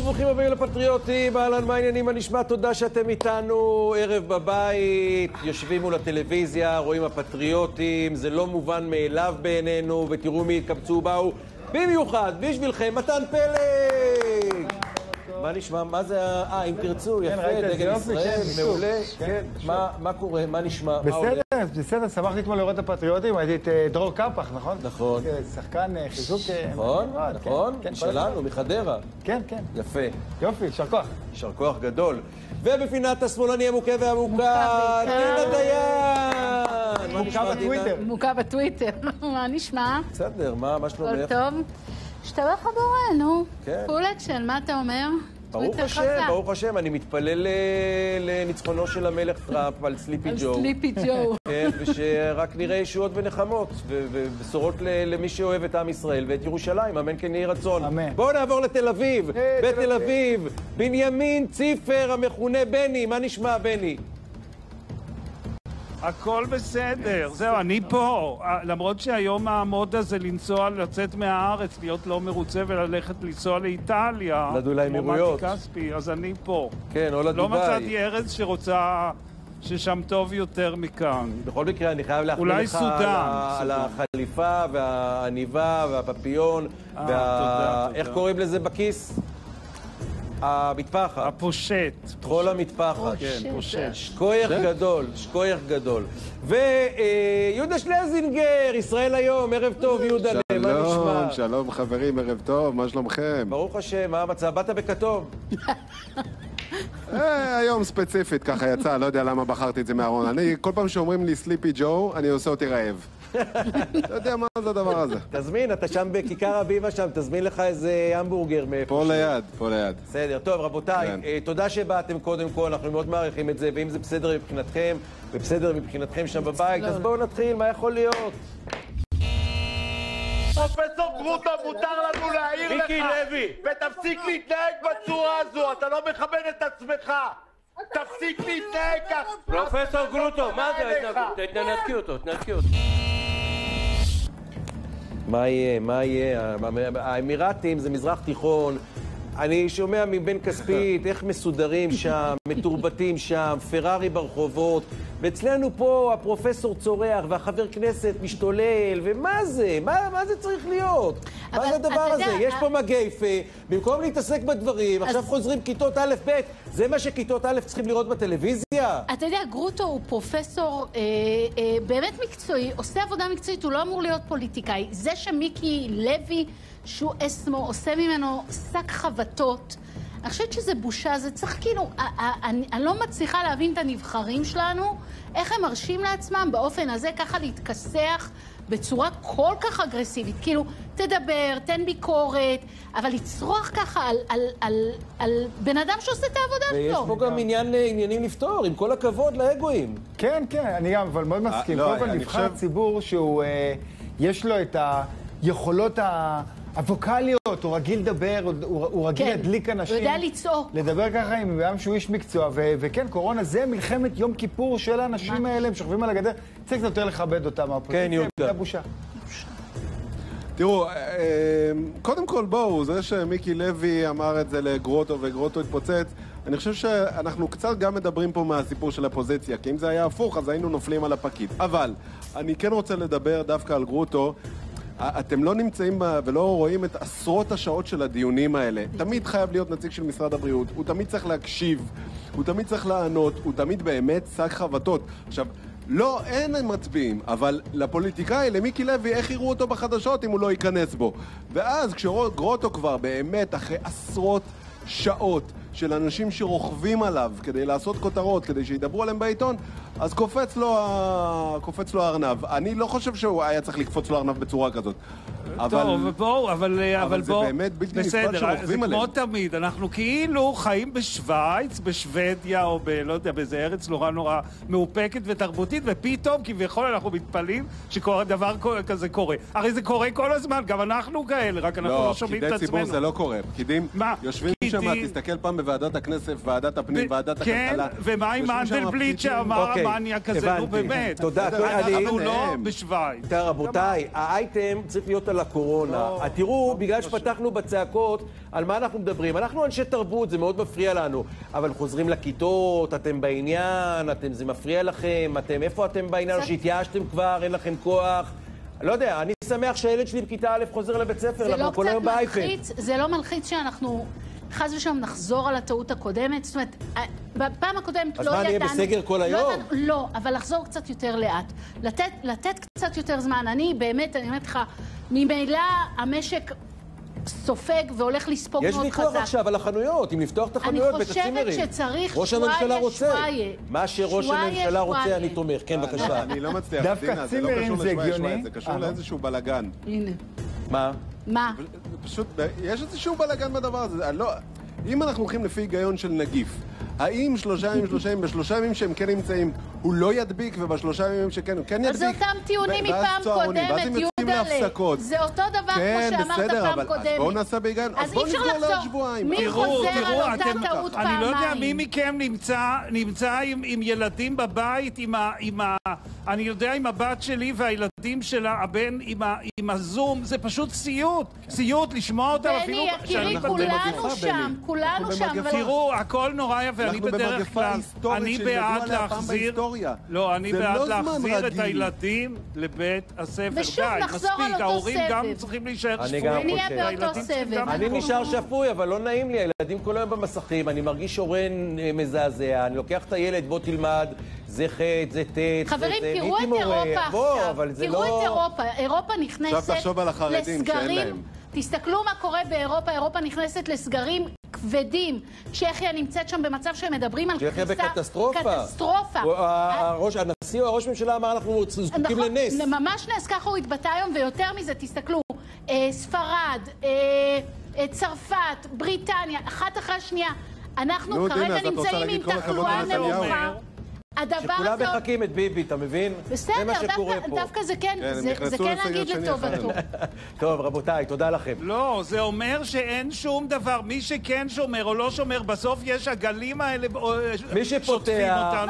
ברוכים הבאים לפטריוטים, אהלן, מה העניינים, מה נשמע? תודה שאתם איתנו, ערב בבית, יושבים מול הטלוויזיה, רואים הפטריוטים, זה לא מובן מאליו בעינינו, ותראו מי התקבצו באו, במיוחד, בשבילכם, מתן פלג! מה נשמע? מה זה? אם תרצו, יפה, דגל ישראל, מעולה. כן, מה קורה? מה נשמע? בסדר, שמחתי אתמול לראות את הפטריוטים, הייתי את דרור קפח, נכון? נכון. שחקן חיזוק... נכון, שלנו, מחדרה. כן, כן. יפה. יופי, יישר כוח. יישר כוח גדול. ובפינת השמאלני המוכה והמוכה, דינה דיין! מוכה בטוויטר. מוכה בטוויטר. מה נשמע? בסדר, מה שלומך? כל טוב. שתברך הבורא, נו. כן. פולקשן, מה אתה אומר? ברוך השם, אני מתפלל לניצחונו של המלך טראמפ על סליפי ג'ו. על סליפי ג'ו. כן, ושרק נראה ישועות ונחמות, ובשורות למי שאוהב את עם ישראל ואת ירושלים, אמן כן יהי רצון. אמן. בואו נעבור לתל אביב. בתל אביב, בנימין ציפר המכונה בני. מה נשמע, בני? הכל בסדר, זהו, אני פה. למרות שהיום העמוד הזה לנסוע, לצאת מהארץ, להיות לא מרוצה וללכת לנסוע לאיטליה. לאמירויות. כמו מתי כספי, אז אני פה. כן, או לדוביי. לא מצאתי ארץ שרוצה, ששם טוב יותר מכאן. בכל מקרה, אני חייב להחמיא לך על החליפה והעניבה והפפיון. איך קוראים לזה בכיס? המטפחת. הפושט. תחול המטפחת. כן, פושט. שכוייך גדול, שכוייך גדול. ויהודה שלזינגר, ישראל היום, ערב טוב יהודה, מה נשמע? שלום חברים, ערב טוב, מה שלומכם? ברוך השם, מה המצב? באת בכתוב? היום ספציפית, ככה יצא, לא יודע למה בחרתי את זה מהארון. אני, כל פעם שאומרים לי סליפי ג'ו, אני עושה אותי רעב. לא יודע מה זה הדבר הזה. תזמין, אתה שם בכיכר הבימה שם, תזמין לך איזה המבורגר מאיפה. פה ליד. בסדר, טוב, רבותיי, תודה שבאתם קודם כל, אנחנו מאוד מעריכים את זה, ואם זה בסדר מבחינתכם, ובסדר מבחינתכם שם בבית, אז בואו נתחיל, מה יכול להיות? פרופסור גרוטו, מותר לנו להעיר לך, ותפסיק להתנהג בצורה הזו, אתה לא מכבד את עצמך. תפסיק להתנהג כך. פרופסור גרוטו, מה זה? תנתקי אותו. מה יהיה? האמירתים זה מזרח תיכון. אני שומע מבן כספית איך מסודרים שם, מתורבתים שם, פרארי ברחובות, ואצלנו פה הפרופסור צורח והחבר כנסת משתולל, ומה זה? מה זה צריך להיות? מה זה הדבר הזה? יש פה מגייפה, במקום להתעסק בדברים, עכשיו חוזרים כיתות א' ב', זה מה שכיתות א' צריכים לראות בטלוויזיה? אתה יודע, גרוטו הוא פרופסור באמת מקצועי, עושה עבודה מקצועית, הוא לא אמור להיות פוליטיקאי. זה שמיקי לוי, שהוא אסמו, עושה ממנו שק חבטות, אני חושבת שזה בושה, זה צריך כאילו, אני לא מצליחה להבין את הנבחרים שלנו, איך הם מרשים לעצמם באופן הזה ככה להתכסח בצורה כל כך אגרסיבית, כאילו, תדבר, תן ביקורת, אבל לצרוח ככה על בן אדם שעושה את העבודה שלו. ויש פה גם עניינים לפתור, עם כל הכבוד לאגואים. כן, אני גם, אבל מאוד מסכים. קודם כל נבחר ציבור שהוא, יש לו את היכולות הווקליות, הוא רגיל לדבר, הוא רגיל להדליק אנשים. הוא יודע לצעוק. לדבר ככה עם בן שהוא איש מקצוע, וכן, קורונה זה מלחמת יום כיפור של האנשים האלה, הם שוכבים על הגדר, צריך יותר לכבד אותם. כן, יהודה. זה בושה. תראו, קודם כל בואו, זה שמיקי לוי אמר את זה לגרוטו וגרוטו התפוצץ, אני חושב שאנחנו קצת גם מדברים פה מהסיפור של הפוזיציה, כי אם זה היה הפוך אז היינו נופלים על הפקיד. אבל אני כן רוצה לדבר דווקא על גרוטו. אתם לא נמצאים ולא רואים את עשרות השעות של הדיונים האלה. תמיד חייב להיות נציג של משרד הבריאות, הוא תמיד צריך להקשיב, הוא תמיד צריך לענות, הוא תמיד באמת שק חבטות. עכשיו, לא, אין מצביעים, אבל לפוליטיקאי, למיקי לוי, איך יראו אותו בחדשות אם הוא לא ייכנס בו? ואז כשגרוטו כבר באמת אחרי עשרות שעות של אנשים שרוכבים עליו כדי לעשות כותרות, כדי שידברו עליהם בעיתון, אז קופץ לו הארנב. אני לא חושב שהוא היה צריך לקפוץ לו הארנב בצורה כזאת. טוב, בואו, אבל זה באמת בלתי נפרד שרוכבים עליהם. זה כמו תמיד, אנחנו כאילו חיים בשוויץ, בשוודיה, או לא יודע, באיזה ארץ נורא מאופקת ותרבותית, ופתאום כביכול אנחנו מתפלאים שדבר כזה קורה. הרי זה קורה כל הזמן, גם אנחנו כאלה, רק אנחנו לא שומעים את עצמנו. פקידי ציבור זה לא קורה. פקידים יושבים שם, תסתכל פעם בוועדת הכנסת, ועדת הפנים, ועדת הכלכלה. כן, ומה עם מנדלבליט שאמר המניה כזה, נו באמת. תודה. אנחנו לא בשוויץ. רבותיי, האייטם צריך להיות על הקורונה. תראו, בגלל שפתחנו בצעקות, על מה אנחנו מדברים? אנחנו אנשי תרבות, זה מאוד מפריע לנו. אבל חוזרים לכיתות, אתם בעניין, זה מפריע לכם, איפה אתם בעניין? שהתייאשתם כבר, אין לכם כוח. לא יודע, אני שמח שהילד שלי בכיתה א' חוזר לבית ספר, אנחנו כל היום באייפד. זה לא מלחיץ שאנחנו חס ושלום נחזור על הטעות הקודמת. זאת אומרת, בפעם הקודמת לא ידענו... אז מה, נהיה בסגר כל היום? לא, אבל לחזור קצת יותר לאט. לתת קצת יותר זמן. אני באמת, אני אומרת לך, ממילא המשק סופג והולך לספוג מאוד חזק. יש ויכוח עכשיו על החנויות, אם לפתוח את החנויות ואת הצימרים. אני חושבת שצריך ראש הממשלה רוצה. מה שראש הממשלה רוצה, אני תומך. כן, בבקשה. אני לא מצליח, דווקא צימרים זה הגיוני. זה קשור לאיזשהו בלגן. הנה. מה? פשוט, יש איזשהו בלגן בדבר הזה. אם אנחנו הולכים לפי היגיון של נגיף, האם 3 ימים, ב3 ימים שהם כן נמצאים, הוא לא ידביק, וב3 ימים שכן, הוא כן ידביק? אז זה אותם טיעונים מפעם קודמת, יהודלה. זה אותו דבר כמו שאמרת פעם קודמת. אז בואו נעשה בהיגיון, אז בואו נסגור לעוד שבועיים. מי חוזר על אותה טעות פעמיים? אני לא יודע מי מכם נמצא עם ילדים בבית, אני יודע עם הבת שלי והילדים שלה, הבן עם הזום, זה פשוט סיוט לשמוע אותם אפילו... בני, יקירי, כולנו שם. תראו, הכל נורא יפה, אני בדרך כלל, אני בעד להחזיר, לא, אני בעד להחזיר את הילדים לבית הספר. ושוב נחזור על אותו ההורים סבב. גם צריכים להישאר שפויים. ונהיה באותו סבב. אני נשאר שפוי, אבל לא נעים לי, הילדים כל היום במסכים, אני מרגיש הורן מזעזע, אני לוקח את הילד, בוא תלמד, זה ח' זה ט', חברים, תראו את אירופה עכשיו. תראו את אירופה. אירופה נכנסת לסגרים. תסתכלו מה קורה באירופה. אירופה נכנסת לסגרים כבדים. צ'כיה נמצאת שם במצב שהם מדברים על קריסה. צ'כיה בקטסטרופה. קטסטרופה. הנשיא או הראש ממשלה אמר אנחנו זקוקים לנס. ממש נס, ככה הוא התבטא היום, ויותר מזה, תסתכלו. ספרד, צרפת, בריטניה, אחת אחרי השנייה. אנחנו כרגע נמצאים עם תחלואה נמוכה. שכולם מחכים את ביבי, אתה מבין? בסדר, דווקא זה כן להגיד לטובתו. טוב, רבותיי, תודה לכם. לא, זה אומר שאין שום דבר. מי שכן שומר או לא שומר, בסוף יש הגלים האלה מי שפותח,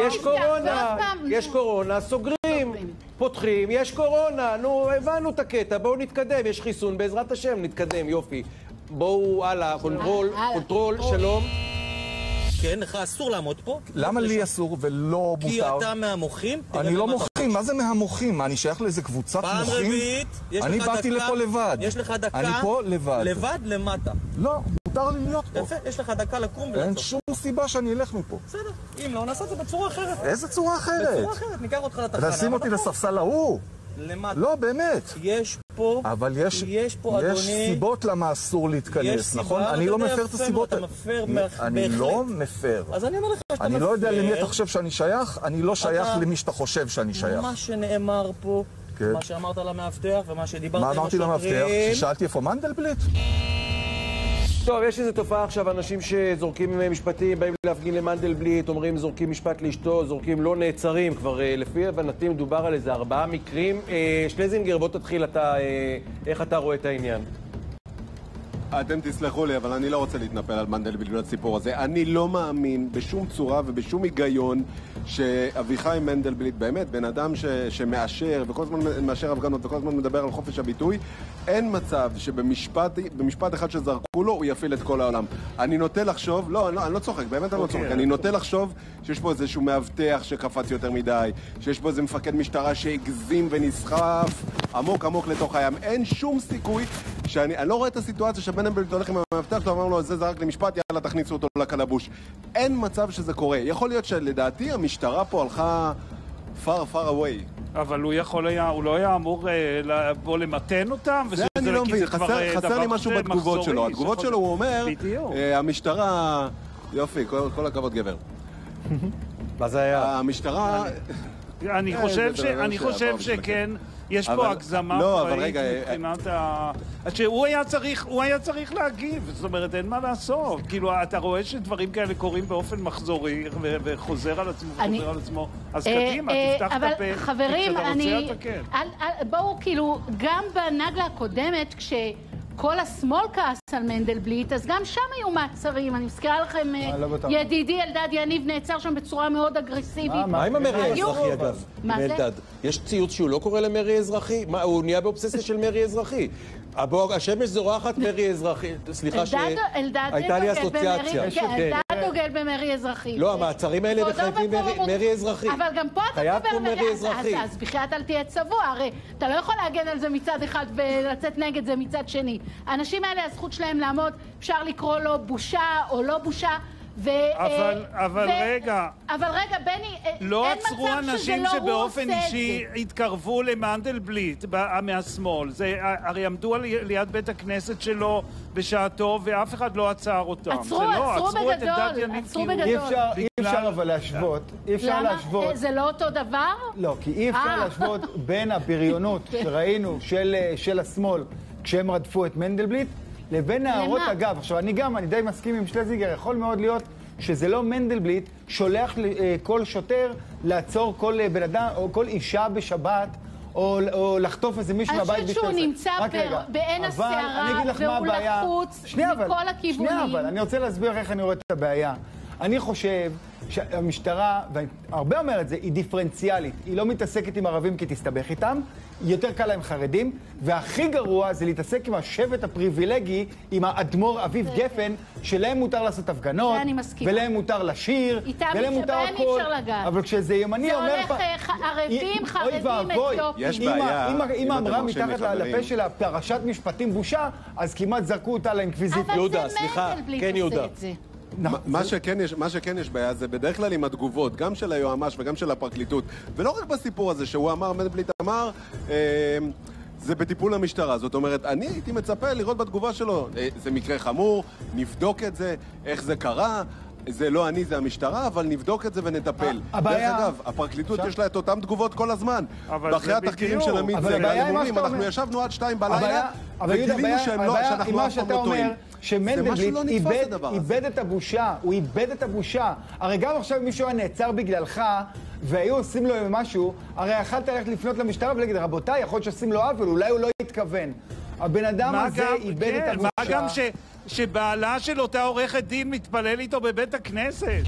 יש קורונה, סוגרים, פותחים, יש קורונה, נו, הבנו את הקטע, בואו נתקדם, יש חיסון, בעזרת השם נתקדם, יופי. בואו, הלאה, קונטרול, שלום. כן, לך אסור לעמוד פה. למה לי אסור ולא מותר? כי אתה מהמוחים. אני לא מוחים, מה זה מהמוחים? אני שייך לאיזה קבוצת מוחים? פעם רביעית, יש לך דקה. אני באתי לפה לבד. יש לך דקה. אני פה לבד. לבד למטה. לא, מותר לי להיות פה. יפה, יש לך דקה לקום ולעצור. אין שום סיבה שאני אלך מפה. בסדר, אם לא, נעשה את זה בצורה אחרת. איזה צורה אחרת? בצורה אחרת, ניקח אותך לתחנה. תשים אותי לספסל ההוא. למטה. לא, באמת. יש פה, אבל יש פה, אדוני, סיבות למה אסור להתכנס, נכון? אני לא מפר את הסיבות. אתה מפר אני לא מפר. אז אני אומר לך שאתה מפר. אני לא יודע למי אתה חושב שאני שייך, אני לא שייך למי שאתה חושב שאני שייך. מה שנאמר פה, מה שאמרת למאבטח ומה שדיברת עם השוטרים. מה אמרתי למאבטח? ששאלתי איפה מנדלבליט? טוב, יש איזו תופעה עכשיו, אנשים שזורקים משפטים, באים להפגין למנדלבליט, אומרים זורקים משפט לאשתו, זורקים לא נעצרים. כבר לפי הבנתי מדובר על איזה 4 מקרים. שלזינגר, בוא תתחיל, איך אתה רואה את העניין? אתם תסלחו לי, אבל אני לא רוצה להתנפל על מנדלבליט ולסיפור הזה. אני לא מאמין בשום צורה ובשום היגיון שאביחי מנדלבליט, באמת, בן אדם שמאשר, וכל הזמן מאשר הפגנות, וכל הזמן מדבר על חופש הביטוי, אין מצב שבמשפט אחד שזרקו לו, הוא יפעיל את כל העולם. אני נוטה לחשוב, אני לא צוחק, באמת אני לא צוחק, אני נוטה לחשוב שיש פה איזשהו מאבטח שקפץ יותר מדי, שיש פה איזה מפקד משטרה שהגזים ונסחף עמוק עמוק לתוך הים. אין שום סיכוי אני לא רואה את הסיטואציה שמנדלבליט הולך עם המאבטח, הוא אמר לו, זה זרק לי משפט, יאללה, תכניסו אותו לקלבוש. אין מצב שזה קורה. יכול להיות שלדעתי המשטרה פה הלכה far away. אבל הוא לא היה אמור לבוא למתן אותם? זה אני לא מבין, חסר לי משהו בתגובות שלו. התגובות שלו הוא אומר, המשטרה... יופי, כל הכבוד גבר. מה זה היה? המשטרה... אני חושב שכן, יש פה הגזמה פראית מבחינת שהוא היה צריך להגיב, זאת אומרת, אין מה לעשות. כאילו, אתה רואה שדברים כאלה קורים באופן מחזורי וחוזר על עצמו, אז קדימה, תפתח את הפה. אבל חברים, בואו, כאילו, גם בנגלה הקודמת, כל השמאל כעס על מנדלבליט, אז גם שם היו מעצרים. אני מזכירה לכם, ידידי אלדד יניב נעצר שם בצורה מאוד אגרסיבית. מה עם המרי האזרחי אגב? מה זה? אלדד, יש ציוץ שהוא לא קורא למרי אזרחי? מה, הוא נהיה באובססיה של מרי אזרחי. השמש זורחת מרי אזרחי. סליחה שהייתה לי אסוציאציה. אלדד דוגל במרי אזרחי. לא, המעצרים האלה מחייבים מרי אזרחי. אבל גם פה אתה מדבר מרי אזרחי. אז בחייאת אל תהיה צבוע, הרי אתה לא יכול להגן על זה מצד אחד ולצאת נגד זה מצד שני. האנשים האלה, הזכות שלהם לעמוד, אפשר לקרוא לו בושה או לא בושה. אבל רגע, בני, לא אין עצרו מצב שזה אנשים לא הוא שבאופן עושה את אישי זה. התקרבו למנדלבליט מהשמאל. הרי עמדו ליד בית הכנסת שלו בשעתו ואף אחד לא עצר אותם. עצרו בגדול. אי אפשר אבל להשוות. אי אפשר להשוות. זה לא אותו דבר? לא, כי אי אפשר להשוות בין הבריונות שראינו של השמאל כשהם רדפו את מנדלבליט לבין הערות אגב. עכשיו, אני די מסכים עם שלזינגר, יכול מאוד להיות שזה לא מנדלבליט שולח כל שוטר לעצור כל בן אדם או כל אישה בשבת או לחטוף איזה מישהו מהבית. אני חושבת שהוא נמצא בעין הסערה והוא לחוץ מכל הכיוונים. שנייה, אבל אני רוצה להסביר איך אני רואה את הבעיה. אני חושב שהמשטרה, והרבה אומר את זה, היא דיפרנציאלית. היא לא מתעסקת עם ערבים כי תסתבך איתם, יותר קל להם חרדים, והכי גרוע זה להתעסק עם השבט הפריבילגי, עם האדמו"ר אביב גפן, שלהם מותר לעשות הפגנות, ולהם מותר לשיר, ולהם מותר הכל. אבל כשזה ימני אומר... זה הולך ערבים, חרדים, אתיופים. יש בעיה. אם אמרה מתחת לפה שלה פרשת משפטים בושה, אז כמעט זרקו אותה לאינקוויזיציה. אבל זה מנדלבליט עושה את זה. מה שכן יש בעיה זה בדרך כלל עם התגובות, גם של היועמ"ש וגם של הפרקליטות, ולא רק בסיפור הזה שהוא אמר, מנדלבליט אמר, זה בטיפול המשטרה. זאת אומרת, אני הייתי מצפה לראות בתגובה שלו, זה מקרה חמור, נבדוק את זה, איך זה קרה, זה לא אני, זה המשטרה, אבל נבדוק את זה ונטפל. דרך אגב, הפרקליטות יש לה את אותן תגובות כל הזמן. אחרי התחקירים של עמית זה והלמומים, אנחנו ישבנו עד 2 בלילה, וגילינו שאנחנו אף פעם לא טועים. שמנדלבליט איבד את הבושה, הוא איבד את הבושה. הרי גם עכשיו מישהו היה נעצר בגללך, והיו עושים לו משהו, הרי יכלת ללכת לפנות למשטרה ולהגיד, רבותיי, יכול להיות שעושים לו עוול, אולי הוא לא יתכוון. הבן אדם הזה איבד את הבושה. מה גם שבעלה של אותה עורכת דין מתפלל איתו בבית הכנסת?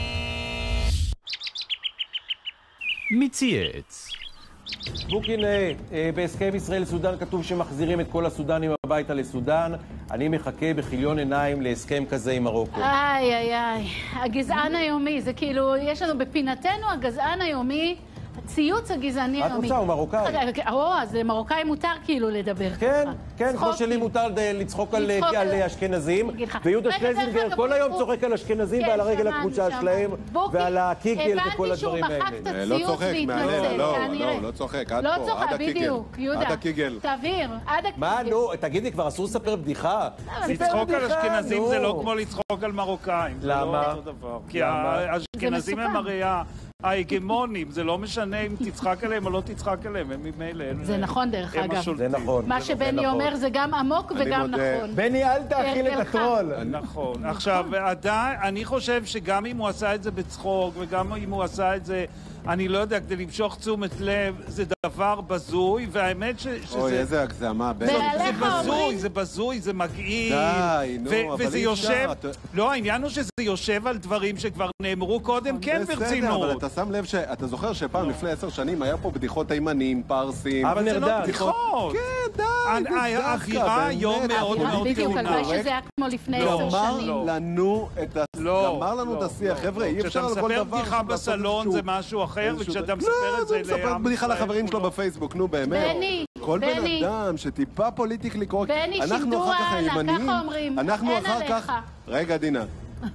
מצייץ. בוקין, בהסכם ישראל-סודן כתוב שמחזירים את כל הסודנים הביתה לסודן. אני מחכה בכיליון עיניים להסכם כזה עם מרוקו. איי, הגזען היומי, זה כאילו, יש לנו בפינתנו הגזען היומי, הציוץ הגזעני היומי. את רוצה, הוא מרוקאי. אז למרוקאי מותר כאילו לדבר. כן, כמו שלי מותר לצחוק על אשכנזים. ויהודה שלזינגר כל היום צוחק על אשכנזים ועל הרגל הקבוצה שלהם ועל הקיגל וכל הדברים האלה. הבנתי שהוא מחק את הציוץ והתנצל. לא צוחק, עד פה, עד הקיגל. עד הקיגל. תעביר, עד הקיגל. מה, נו, תגידי, כבר אסור לספר בדיחה? לצחוק על אשכנזים זה לא כמו לצחוק על מרוקאים. למה? כי האשכנזים הם הרי ההגמונים, זה לא משנה אם תצחק עליהם או לא תצחק עליהם, הם ממילא... זה נכון דרך אגב. זה נכון. מה שבני אומר זה גם עמוק וגם נכון. בני, אל תאכיל את הטרול. נכון. עכשיו, אני חושב שגם אם הוא עשה את זה בצחוק, וגם אם הוא עשה את זה, אני לא יודע, כדי למשוך תשומת לב, זה דבר בזוי, והאמת שזה... אוי, איזה הגזמה, בן. זה בזוי, זה מגעיל. די, נו, אבל אי אפשר. לא, העניין הוא שזה יושב על דברים שכבר נאמרו קודם, כן ברצינות. אבל אתה שם לב אתה זוכר שפעם לפני 10 שנים היה פה בדיחות תימנים, פרסים. אבל זה לא בדיחות. כן, די, האווירה היום מאוד מאוד בדיוק, הלוואי שזה היה כמו לפני 10 שנים. גמר לנו את השיח, חבר'ה, אי אפשר על כל דבר. כשאתה מספר בדיחה בסלון זה משהו אחר, וכשאתה מספר את זה... לא, זה מספר בדיחה לחברים שלו בפייסבוק, נו באמת. כל בן אדם שטיפה פוליטיקלי קורקט. בני, שידור הלאה, ככה אומרים. אין עליך. רגע, דינה.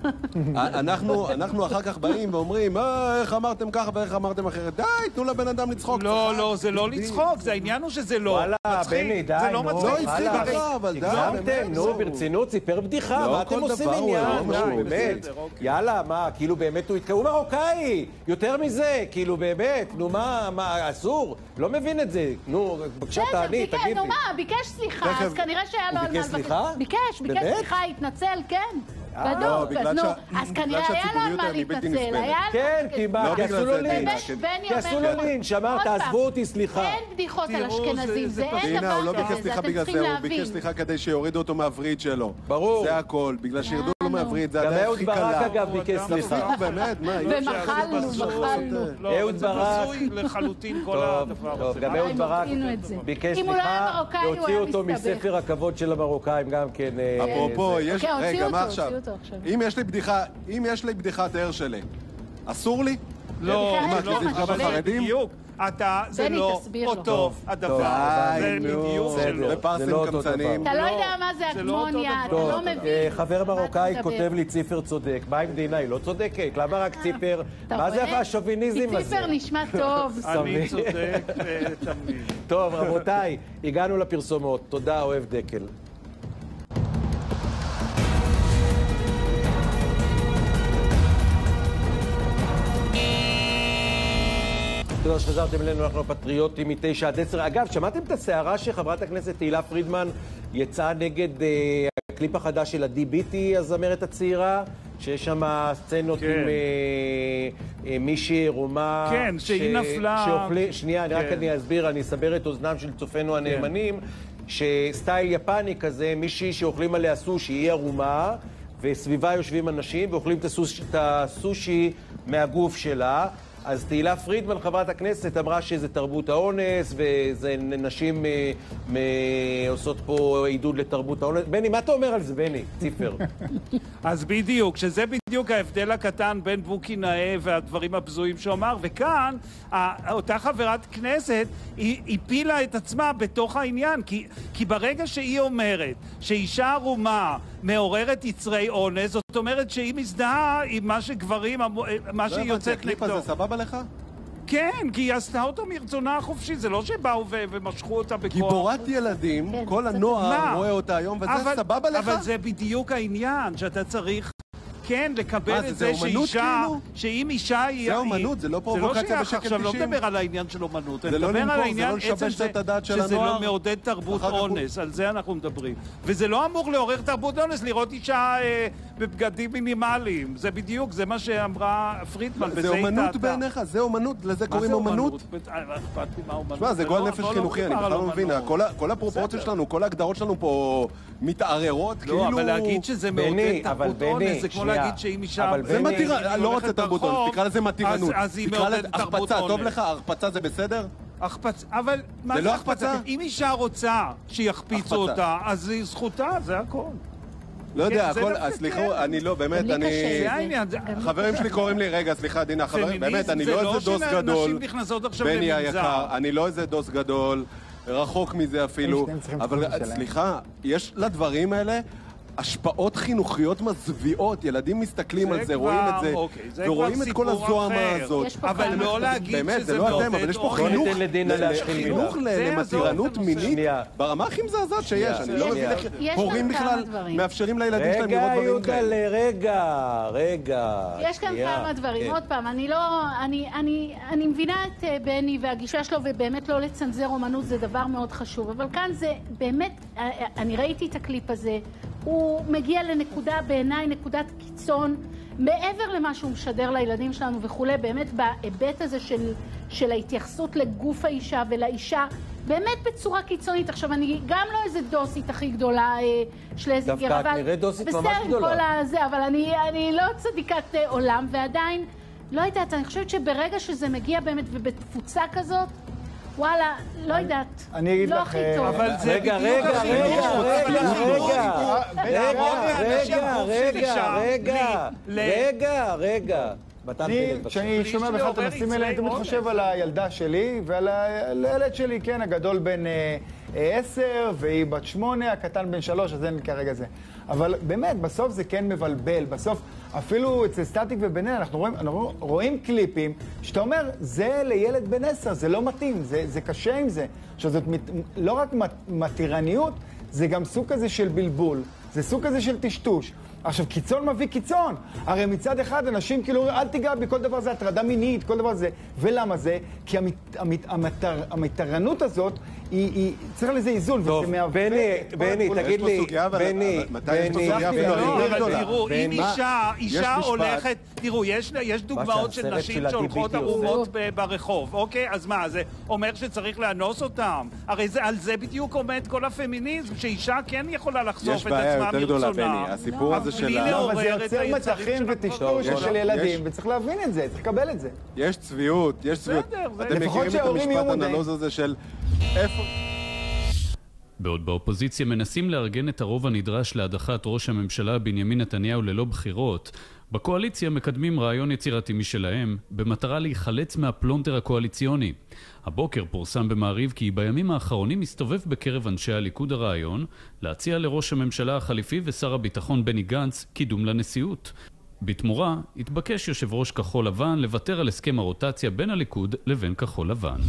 אנחנו אחר כך באים ואומרים, איך אמרתם ככה ואיך אמרתם אחרת. די, תנו לבן אדם לצחוק. לא, זה לא לצחוק, זה העניין הוא שזה לא מצחיק. זה לא מצחיק. גזמתם, נו, ברצינות, סיפר בדיחה, מה אתם עושים עניין? באמת, יאללה, מה, כאילו באמת הוא מרוקאי, יותר מזה, כאילו באמת, נו מה, אסור? לא מבין את זה, נו, בבקשה תעני, תגידי. נו מה, ביקש סליחה, אז כנראה שהיה לו על מה לבקש. ביקש סליחה, התנצל, כן. בדוק, אז כנראה היה לה מה להתנצל, כן, כי עשו לו לינץ'. כי עשו לו לינץ', אמרת, תעזבו אותי, סליחה. אין בדיחות על אשכנזים, זה אין הנה, הוא לא דבר ביקש כזה, סליחה אתם בגלל צריכים זה, הוא להבין. ביקש סליחה כדי שיורידו אותו מהווריד שלו. ברור. זה הכל, בגלל שירדו לו מהווריד, זה גם הדרך אהוד הכי ברק קלה. אגב ביקש סליחה. באמת, מה? ומחלנו. אהוד ברק. זה בזוי לחלוטין כל טוב, הדבר טוב, הזה. גם אהוד ברק ביקש אם הוא לא היה סליחה, מרוקאי, הוא והוציא היה אותו מסתבך. מספר הכבוד של המרוקאים גם כן. אפרופו, יש... כן, הוציאו רגע, אותו, מה עכשיו? הוציאו אותו עכשיו. אם יש לי בדיחת הרשלה, אסור לי? לא, מה, לא, כי זה יפגע אבל בחרדים? בדיוק. זה בני, לא תסביר לו. אותו הדבר. זה בדיוק שלא. בפרסים קמצנים. אתה לא יודע מה זה זה לא אותו הגמוניה, אתה דבר. לא מבין. חבר מה אתה מרוקאי מדבר. כותב לי ציפר צודק. מה עם דינה? היא לא צודקת? למה רק ציפר? אתה מה זה רואה? השוביניזם כי הזה? ציפר נשמע טוב. אני צודק תמיד. טוב, רבותיי, הגענו לפרסומות. תודה, אוהב דקל. תודה שחזרתם אלינו, אנחנו הפטריוטים מ-9 עד 10. אגב, שמעתם את הסערה שחברת הכנסת תהילה פרידמן יצאה נגד הקליפ החדש של עדי ביטי, הזמרת הצעירה, שיש שם סצנות עם מישהי עירומה... כן, שהיא נפלה. שנייה, רק אני אסביר, אני אסבר את אוזנם של צופינו הנאמנים, שסטייל יפני כזה, מישהי שאוכלים עליה סושי, היא עירומה, וסביבה יושבים אנשים ואוכלים את הסושי מהגוף שלה. אז תהילה פרידמן, חברת הכנסת, אמרה שזה תרבות האונס, וזה נשים עושות פה עידוד לתרבות האונס. בני, מה אתה אומר על זה, בני? ציפר. אז בדיוק, שזה בדיוק ההבדל הקטן בין בוקי נאה והדברים הבזויים שאומר, וכאן אותה חברת כנסת היא הפילה את עצמה בתוך העניין, כי ברגע שהיא אומרת שאישה ערומה מעוררת יצרי אונס, זאת אומרת שהיא מזדהה עם מה שגברים, מה שהיא יוצאת נגדו. הקליפ הזה סבבה לך? כן, כי היא עשתה אותו מרצונה החופשי, זה לא שבאו ומשכו אותה בכוח. גיבורת ילדים, כל הנוער רואה אותה היום, וזה סבבה לך? אבל זה בדיוק העניין, שאתה צריך... כן, לקבל את זה שאישה, שאם אישה היא... זה אומנות, זה לא פרובוקציה בשקל 90. עכשיו לא מדבר על העניין של אומנות, זה לא למכור, זה לא לשבש את הדעת של הנוער. שזה לא מעודד תרבות אונס, על זה אנחנו מדברים. וזה לא אמור לעורר תרבות אונס, לראות אישה בבגדים מינימליים. זה בדיוק, זה מה שאמרה פרידמן, זה אומנות בעיניך, זה אומנות, לזה קוראים אומנות. אכפת לי מה אומנות. תשמע, זה גועל נפש חינוכי, אני בכלל לא מבין. כל הפרופורציות שלנו, כל ההגדרות שלנו פה מתערערות, כאילו... לא, אבל להגיד שזה מעודד תרבות אונס, זה כמו להגיד שאם אישה... זה מתירנות, אני לא רוצה תרבות אונס, תקרא לזה מתירנות. אז היא מעודדת תרבות אונס. טוב לך, הרפצה זה בסדר? אבל... זה לא החפצה? אם אישה רוצה שיחפיצו אותה, אז זו זכותה, זה הכל. לא יודע, הכל, סליחה, אני לא, באמת, אני... זה העניין. חברים שלי קוראים לי, רגע, סליחה, דינה, חברים, באמת, אני לא איזה דוס גדול. בני היקר, אני לא איזה דוס גדול, רחוק מזה אפילו, אבל סליחה, יש לדברים האלה השפעות חינוכיות מזוויעות, ילדים מסתכלים על זה, רואים את זה, ורואים את כל הזוהמה הזאת. אבל לא להגיד שזה מעודד אונס. אבל יש פה חינוך למתירנות מינית ברמה הכי מזעזעת שיש. אני לא מבין איך הורים בכלל מאפשרים לילדים שלהם לראות דברים כאלה. רגע. יש כאן כמה דברים. עוד פעם, אני מבינה את בני והגישה שלו, ובאמת לא לצנזר אומנות זה דבר מאוד חשוב. אבל כאן זה באמת, אני ראיתי את הקליפ הזה, הוא מגיע לנקודה, בעיניי, נקודת קיצון, מעבר למה שהוא משדר לילדים שלנו וכולי, באמת בהיבט הזה של ההתייחסות לגוף האישה ולאישה, באמת בצורה קיצונית. עכשיו, אני גם לא איזה דוסית הכי גדולה שלזינגר, אבל... דווקא את נראית דוסית ממש גדולה. אבל אני לא צדיקת עולם, ועדיין, לא יודעת, אני חושבת שברגע שזה מגיע באמת ובתפוצה כזאת, וואלה, לא יודעת. אני אגיד לך... אבל זה רגע, כשאני שומע בכלל את הנושאים האלה, אני תמיד חושב על הילדה שלי ועל הילד שלי, כן, הגדול בן 10 והיא בת 8, הקטן בן 3, אז אין כרגע זה. אבל באמת, בסוף זה כן מבלבל. בסוף, אפילו אצל סטטיק ובן 10, אנחנו רואים קליפים שאתה אומר, זה לילד בן 10, זה לא מתאים, זה קשה עם זה. עכשיו, זאת לא רק מתירניות, זה גם סוג כזה של בלבול, זה סוג כזה של טשטוש. עכשיו, קיצון מביא קיצון. הרי מצד אחד אנשים כאילו, אל תיגע בי, כל דבר זה הטרדה מינית, כל דבר זה. ולמה זה? כי המתרנות הזאת, היא צריך לזה איזון, וזה מהווה... בני, תגיד לי, בני, תראו, אם אישה הולכת, תראו, יש דוגמאות של נשים שהולכות ערומות ברחוב, אוקיי? אז מה, זה אומר שצריך לאנוס אותם? הרי על זה בדיוק עומד כל הפמיניזם, שאישה כן יכולה לחשוף את עצמה מרצונה. הסיפור הזה של לא, אבל זה יוצר מתחים וטשטוש של ילדים, וצריך להבין את זה, צריך לקבל את זה. יש צביעות, יש צביעות. אתם מכירים את המשפט הנלוז הזה של איפה... בעוד באופוזיציה מנסים לארגן את הרוב הנדרש להדחת ראש הממשלה בנימין נתניהו ללא בחירות, בקואליציה מקדמים רעיון יצירתי משלהם במטרה להיחלץ מהפלונטר הקואליציוני. הבוקר פורסם במעריב כי בימים האחרונים מסתובב בקרב אנשי הליכוד הרעיון להציע לראש הממשלה החליפי ושר הביטחון בני גנץ קידום לנשיאות. בתמורה התבקש יושב ראש כחול לבן לוותר על הסכם הרוטציה בין הליכוד לבין כחול לבן.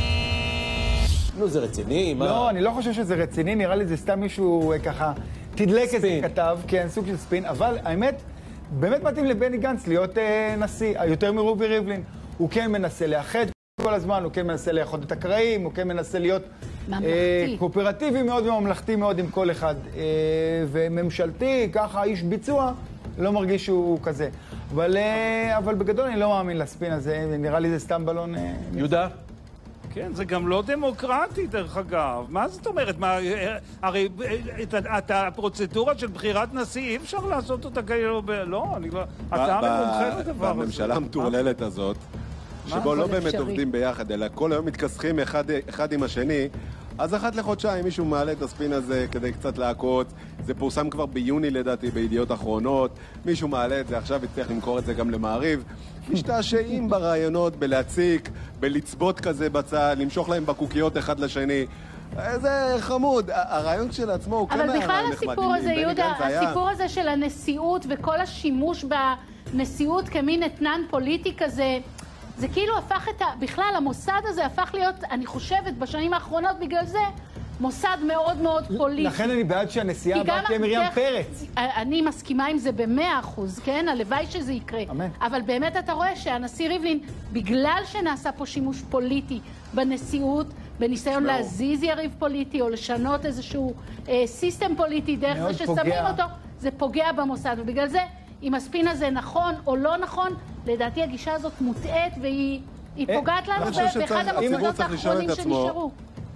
נו, זה רציני? לא, אני לא חושב שזה רציני, נראה לי זה סתם מישהו ככה תדלק איזה כתב, כן, סוג של ספין, אבל האמת, באמת מתאים לבני גנץ להיות נשיא, יותר מרובי ריבלין. הוא כן מנסה לאחד כל הזמן, הוא כן מנסה לאחוד את הקרעים, הוא כן מנסה להיות קואופרטיבי מאוד וממלכתי מאוד עם כל אחד. וממשלתי, ככה, איש ביצוע, לא מרגיש שהוא כזה. אבל בגדול אני לא מאמין לספין הזה, נראה לי זה סתם בלון... יהודה? כן, זה גם לא דמוקרטי, דרך אגב. מה זאת אומרת? הרי את הפרוצדורה של בחירת נשיא אי אפשר לעשות אותה כאילו... לא, אני לא... אתה מומחה לדבר הזה. בממשלה המטורללת הזאת, שבו לא באמת עובדים ביחד, אלא כל היום מתכסחים אחד עם השני, אז אחת לחודשיים מישהו מעלה את הספין הזה כדי קצת לעקוץ. זה פורסם כבר ביוני לדעתי בידיעות אחרונות. מישהו מעלה את זה, עכשיו יצטרך למכור את זה גם למעריב. משתעשעים ברעיונות, בלהציק, בלצבות כזה בצד, למשוך להם בקוקיות אחד לשני. זה חמוד. הרעיון של עצמו הוא כן אבל בכלל הרעיון הסיפור הזה, יהודה, הסיפור הזה של הנשיאות וכל השימוש בנשיאות כמין אתנן פוליטי כזה, זה כאילו הפך בכלל המוסד הזה הפך להיות, אני חושבת, בשנים האחרונות בגלל זה, מוסד מאוד מאוד פוליטי. לכן אני בעד שהנשיאה הבאה תהיה מרים פרץ. אני מסכימה עם זה ב100%, כן? הלוואי שזה יקרה. אמן. אבל באמת אתה רואה שהנשיא ריבלין, בגלל שנעשה פה שימוש פוליטי בנשיאות, בניסיון להזיז יריב פוליטי או לשנות איזשהו סיסטם פוליטי דרך זה ששמים אותו, זה פוגע במוסד. ובגלל זה, אם הספין הזה נכון או לא נכון, לדעתי הגישה הזאת מוטעת והיא פוגעת לנו באחד המוסדות האחרונים שנשארו.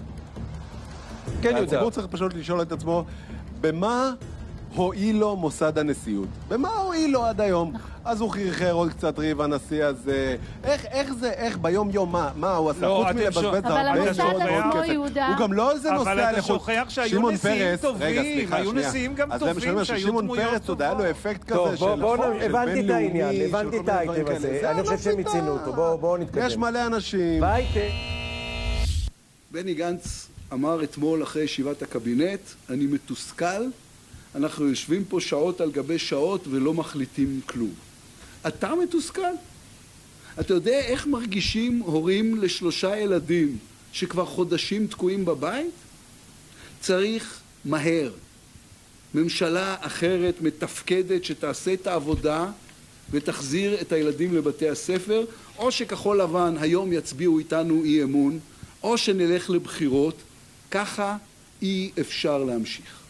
הציבור צריך פשוט לשאול את עצמו, במה הועיל לו מוסד הנשיאות? במה הועיל לו עד היום? אז הוא חרחר עוד קצת ריב הנשיא הזה. איך ביום יום מה הוא עשה? חוץ מלבזבז אבל המוסד עצמו יהודה. הוא גם לא איזה נושא אבל אתה שוכח שהיו נשיאים טובים. היו נשיאים גם טובים שהיו שמעון דמויות פרץ עוד היה לו אפקט כזה של הבנתי את העניין, הבנתי את האייטם הזה. אני חושב שהם הצינו אותו. בואו נתקדם. יש מלא אנשים. בני גנץ אמר אתמול אחרי ישיבת הקבינט, אני מתוסכל, אנחנו יושבים פה שעות על גבי שעות ולא מחליטים כלום. אתה מתוסכל? אתה יודע איך מרגישים הורים ל3 ילדים שכבר חודשים תקועים בבית? צריך מהר. ממשלה אחרת מתפקדת שתעשה את העבודה ותחזיר את הילדים לבתי הספר, או שכחול לבן היום יצביעו איתנו אי אמון, או שנלך לבחירות. ככה אי אפשר להמשיך.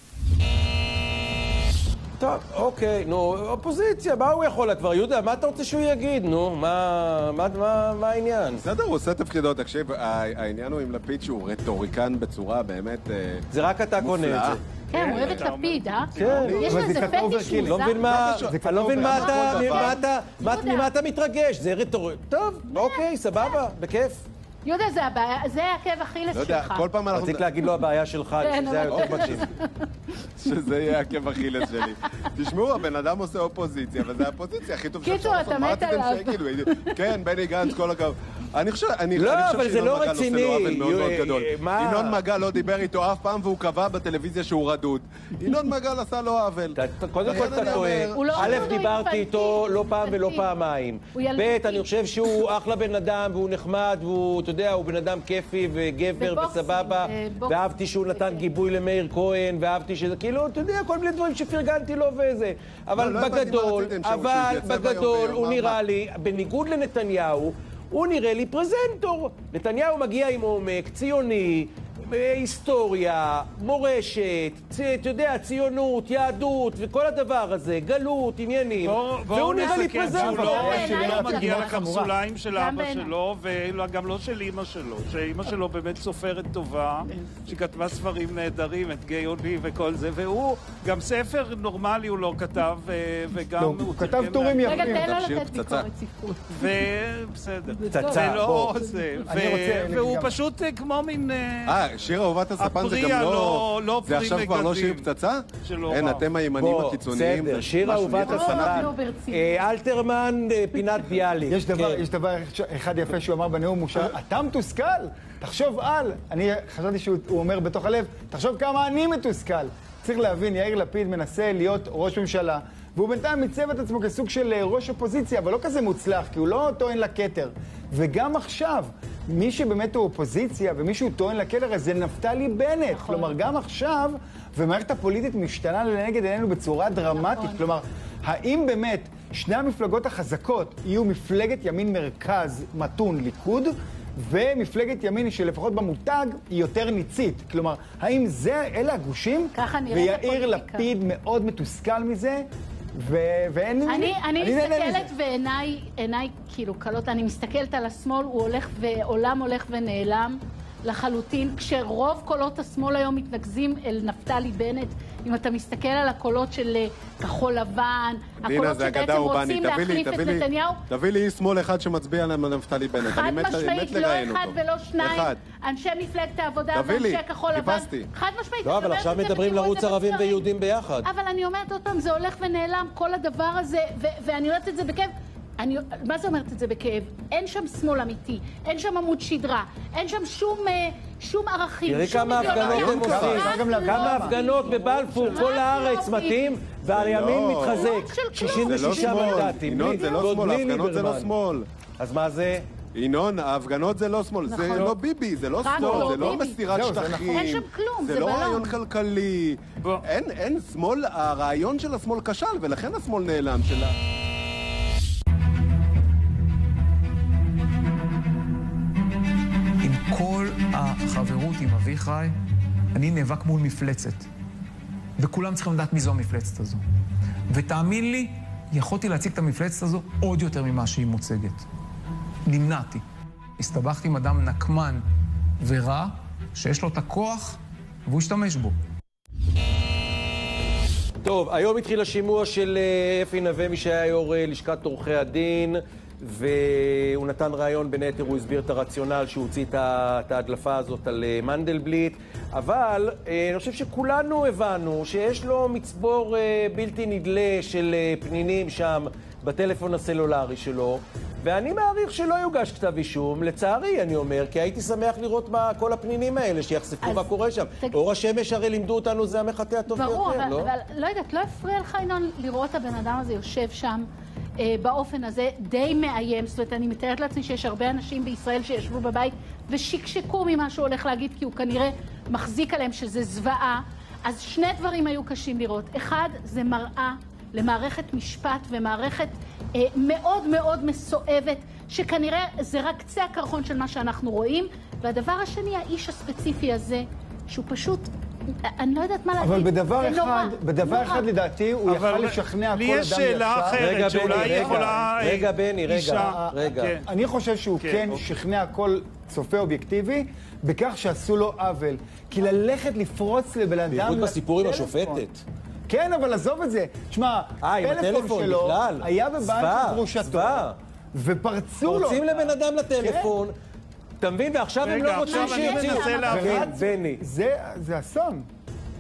טוב, אוקיי, נו, אופוזיציה, מה הוא יכול כבר? יהודה, מה אתה רוצה שהוא יגיד? נו, מה העניין? בסדר, הוא עושה תפקידו, תקשיב, העניין הוא עם לפיד שהוא רטוריקן בצורה באמת מופלאה. זה רק אתה קונה את זה. כן, הוא אוהב את לפיד, כן. יש לזה פטיש מוזר. אני לא מבין ממה אתה מתרגש, זה רטורי. טוב, אוקיי, סבבה, בכיף. יהודה, זה העקב אכילס שלך. כל פעם אנחנו... רציתי להגיד לו הבעיה שלך, שזה היה יותר מתאים. שזה יהיה העקב אכילס שלי. תשמעו, הבן אדם עושה אופוזיציה, אבל זה האופוזיציה הכי טוב שאפשר לעשות. קיצור, אתה מת עליו. כן, בני גנץ, כל הכבוד. אני חושב אבל זה לא רציני. מאוד גדול. ינון מגל לא דיבר איתו אף פעם והוא קבע בטלוויזיה שהוא רדוד. ינון מגל עשה לו עוול. קודם כל אתה טועה. א', דיברתי איתו לא פעם ולא פעמיים. ב', אני חושב שהוא אחלה בן אדם והוא נחמד והוא, אתה יודע, הוא בן אדם כיפי וגבר וסבבה. ואהבתי שהוא נתן גיבוי למאיר כהן, ואהבתי שזה, כאילו, אתה יודע, כל מיני דברים שפרגנתי לו וזה. אבל בגדול הוא נראה לי, בניגוד לנתניהו, הוא נראה לי פרזנטור. נתניהו מגיע עם עומק, ציוני, היסטוריה, מורשת, אתה יודע, ציונות, יהדות וכל הדבר הזה, גלות, עניינים. והוא נראה לי פרזנטור. שהוא לא מגיע לקפסוליים של אבא שלו, וגם לא של אמא שלו. שאמא שלו באמת סופרת טובה, שכתבה ספרים נהדרים, את גאוני וכל זה, והוא גם ספר נורמלי הוא לא כתב, וגם הוא כתב טורים יפים. רגע, תן לו לתת ביקורת ספרות. ובסדר. פצצה, בוא. והוא פשוט כמו מין... שיר אהובת הספן זה גם לא... זה עכשיו כבר לא שיר פצצה? אין, אתם הימנים הקיצוניים. בסדר, שיר אהובת הספן. אלתרמן, פינת ביאליק. יש דבר אחד יפה שהוא אמר בנאום, הוא שאל, אתה מתוסכל? תחשוב על. אני חשבתי שהוא אומר בתוך הלב, תחשוב כמה אני מתוסכל. צריך להבין, יאיר לפיד מנסה להיות ראש ממשלה, והוא בינתיים מצב את עצמו כסוג של ראש אופוזיציה, אבל לא כזה מוצלח, כי הוא לא טוען לכתר. וגם עכשיו, מי שבאמת הוא אופוזיציה, ומי שהוא טוען לכתר, זה נפתלי בנט. כלומר, גם עכשיו, ומערכת הפוליטית משתנה לנגד עינינו בצורה דרמטית. כלומר, האם באמת שני המפלגות החזקות יהיו מפלגת ימין מרכז מתון ליכוד, ומפלגת ימין שלפחות במותג היא יותר ניצית. כלומר, האם אלה הגושים? ויאיר לפיד מאוד מתוסכל מזה? ואין לי... אני מסתכלת ועיניי כאילו קלות, אני מסתכלת על השמאל, הוא הולך ועולם הולך ונעלם לחלוטין, כשרוב קולות השמאל היום מתנגזים אל נפתלי בנט. אם אתה מסתכל על הקולות של כחול לבן, הקולות שבעצם רוצים להחליף את נתניהו. תביא לי שמאל אחד שמצביע עליהם על נפתלי בנט. חד משמעית, לא אחד ולא שניים. אנשי מפלגת העבודה ואנשי כחול לבן. חד משמעית. לא, אבל עכשיו מדברים לרוץ ערבים ויהודים ביחד. אבל אני אומרת עוד פעם, זה הולך ונעלם, כל הדבר הזה, ואני אומרת את זה בכאב. מה זה אומרת את זה בכאב? אין שם שמאל אמיתי, אין שם עמוד שדרה, אין שם שום ערכים. תראי כמה הפגנות הם עושים, כמה הפגנות בבלפור, כל הארץ מתאים, והימין מתחזק. 66 מנדטים. ינון, זה לא שמאל, ההפגנות זה לא שמאל. אז מה זה? ינון, ההפגנות זה לא שמאל, זה לא ביבי, זה לא שמאל, זה לא מסירת שטחים. אין שם כלום, זה לא רעיון כלכלי. אין שמאל, הרעיון של השמאל כשל, ולכן השמאל נעלם שלה. כל החברות עם אביחי, אני נאבק מול מפלצת. וכולם צריכים לדעת מי זו המפלצת הזו. ותאמין לי, יכולתי להציג את המפלצת הזו עוד יותר ממה שהיא מוצגת. נמנעתי. הסתבכתי עם אדם נקמן ורע, שיש לו את הכוח, והוא השתמש בו. טוב, היום התחיל השימוע של אפי נווה, מי שהיה יו"ר לשכת עורכי הדין, והוא נתן רעיון, בין היתר הוא הסביר את הרציונל שהוא הוציא את ההדלפה הזאת על מנדלבליט, אבל אני חושב שכולנו הבנו שיש לו מצבור בלתי נדלה של פנינים שם בטלפון הסלולרי שלו, ואני מעריך שלא יוגש כתב אישום, לצערי אני אומר, כי הייתי שמח לראות מה כל הפנינים האלה, שיחשפו מה קורה שם. אור השמש הרי לימדו אותנו, זה המחטא הטוב ביותר, לא? ברור, אבל לא יודעת, לא הפריע לך ינון לראות הבן אדם הזה יושב שם באופן הזה, די מאיים. זאת אומרת, אני מתארת לעצמי שיש הרבה אנשים בישראל שישבו בבית ושיקשקו ממה שהוא הולך להגיד, כי הוא כנראה מחזיק עליהם שזה זוועה. אז שני דברים היו קשים לראות. אחד, זה מראה למערכת משפט ומערכת מאוד מאוד מסואבת, שכנראה זה רק קצה הקרחון של מה שאנחנו רואים. והדבר השני, האיש הספציפי הזה, שהוא פשוט, אני לא יודעת מה להגיד. אבל בדבר אחד לדעתי, הוא יכל לשכנע כל אדם ישר. לי יש שאלה אחרת, שאולי יכולה... רגע, בני, רגע. אני חושב שהוא כן שכנע כל צופה אובייקטיבי, בכך שעשו לו עוול. כי ללכת לפרוץ לבן אדם... בייחוד בסיפור עם השופטת. כן, אבל עזוב את זה. תשמע, הפלאפון שלו היה בבית של גרושתו, ופרצו לו. פורצים לבן אדם לטלפון, אתה מבין? ועכשיו הם לא רוצים שיוצאים. בני, זה אסון.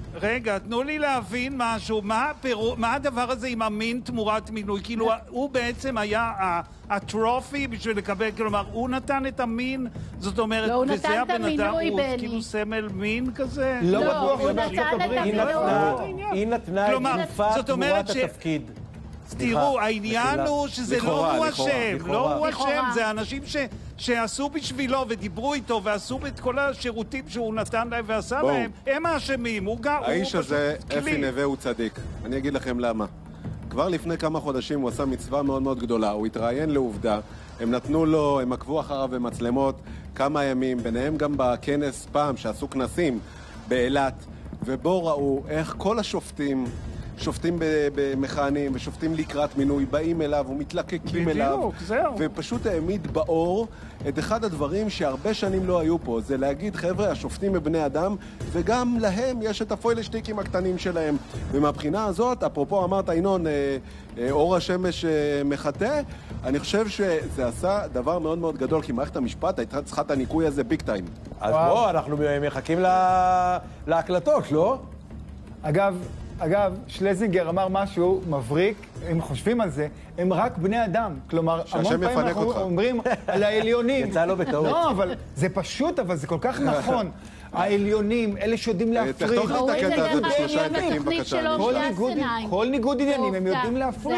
רגע, תנו לי להבין משהו. מה הדבר הזה עם המין תמורת מינוי? כאילו, הוא בעצם היה הטרופי בשביל לקבל, כלומר, הוא נתן את המין, זאת אומרת, וזה הבן אדם, הוא כאילו סמל מין כזה? לא, הוא נתן את המינוי. היא נתנה את תקופה תמורת התפקיד. תראו, העניין הוא שזה לא הוא השם, לא הוא השם, זה אנשים שעשו בשבילו ודיברו איתו ועשו את כל השירותים שהוא נתן להם ועשה להם, הם האשמים, הוא האיש הזה, אפי נווה, הוא צדיק. אני אגיד לכם למה. כבר לפני כמה חודשים הוא עשה מצווה מאוד מאוד גדולה, הוא התראיין לעובדה, הם נתנו לו, הם עקבו אחריו במצלמות כמה ימים, ביניהם גם בכנס פעם שעשו כנסים באילת, ובו ראו איך כל השופטים שופטים במכהנים ושופטים לקראת מינוי, באים אליו ומתלקקים אליו, ופשוט העמיד באור את אחד הדברים שהרבה שנים לא היו פה, זה להגיד, חבר'ה, השופטים הם בני אדם, וגם להם יש את הפוילשטיקים הקטנים שלהם. ומהבחינה הזאת, אפרופו אמרת, ינון, אור השמש מחטא, אני חושב שזה עשה דבר מאוד מאוד גדול, כי מערכת המשפט הייתה צריכה את הניקוי הזה ביג טיים. אז בוא, אנחנו מחכים להקלטות, לא? אגב, שלזינגר אמר משהו מבריק, אם חושבים על זה, הם רק בני אדם. כלומר, המון פעמים אנחנו אומרים על העליונים. יצא לו בטעות. לא, אבל זה פשוט, אבל זה כל כך נכון. העליונים, אלה שיודעים להפריד. תחתוך לי את הקטע הזה בשלושה העתקים בבקשה. כל ניגוד עניינים, הם יודעים להפריד.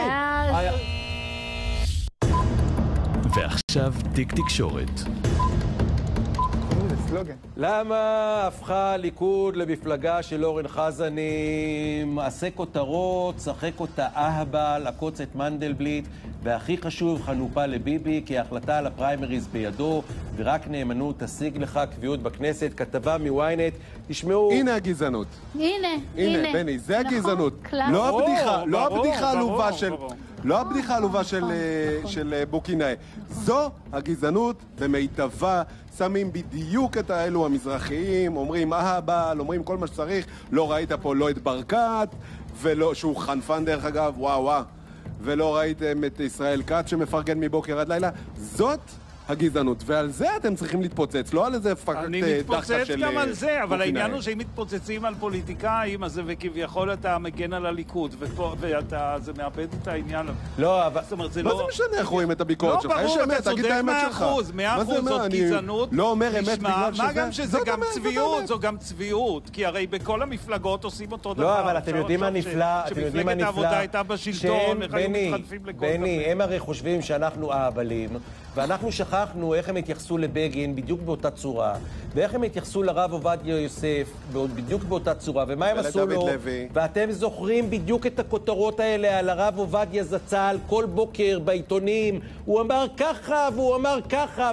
ועכשיו תיק תקשורת. למה הפכה הליכוד למפלגה של אורן חזני, מעשה כותרות, שחק אותה אהבל, עקוץ את מנדלבליט, והכי חשוב, חנופה לביבי, כי ההחלטה על הפריימריז בידו, ורק נאמנות תשיג לך קביעות בכנסת. כתבה מוויינט, תשמעו... הנה הגזענות. הנה, בני, זה הגזענות. לא הבדיחה העלובה של בוקינאי. זו הגזענות במיטבה. שמים בדיוק את האלו המזרחיים, אומרים אהבל, אומרים כל מה שצריך, לא ראית פה לא את ברקת, שהוא חנפן דרך אגב, וואו, ולא ראיתם את ישראל כץ שמפרגן מבוקר עד לילה. זאת הגזענות, ועל זה אתם צריכים להתפוצץ, לא על איזה פקט דחקה של... אני מתפוצץ גם על זה, אבל העניין הוא שאם מתפוצצים על פוליטיקאים, אז וכביכול אתה מגן על הליכוד, ואתה, זה מאבד את העניין. לא, אבל... מה זה משנה איך רואים את הביקורת שלך? לא, ברור, אתה צודק 100%, זאת גזענות. לא אומר אמת בגלל שזה... מה גם שזה גם צביעות, זו גם צביעות, כי הרי בכל המפלגות עושים אותו דבר. לא, אבל אתם יודעים מה נפלא, שמפלגת העבודה הייתה בשלטון, איך היו מתחנפים לכל דבר. בני, הם הרי חושבים שאנחנו אהבלים, ואנחנו שכחנו איך הם התייחסו לבגין בדיוק באותה צורה, ואיך הם התייחסו לרב עובדיה יוסף בדיוק באותה צורה, ומה הם עשו לו, ואתם זוכרים בדיוק את הכותרות האלה על הרב עובדיה זצ"ל כל בוקר בעיתונים, הוא אמר ככה והוא אמר ככה,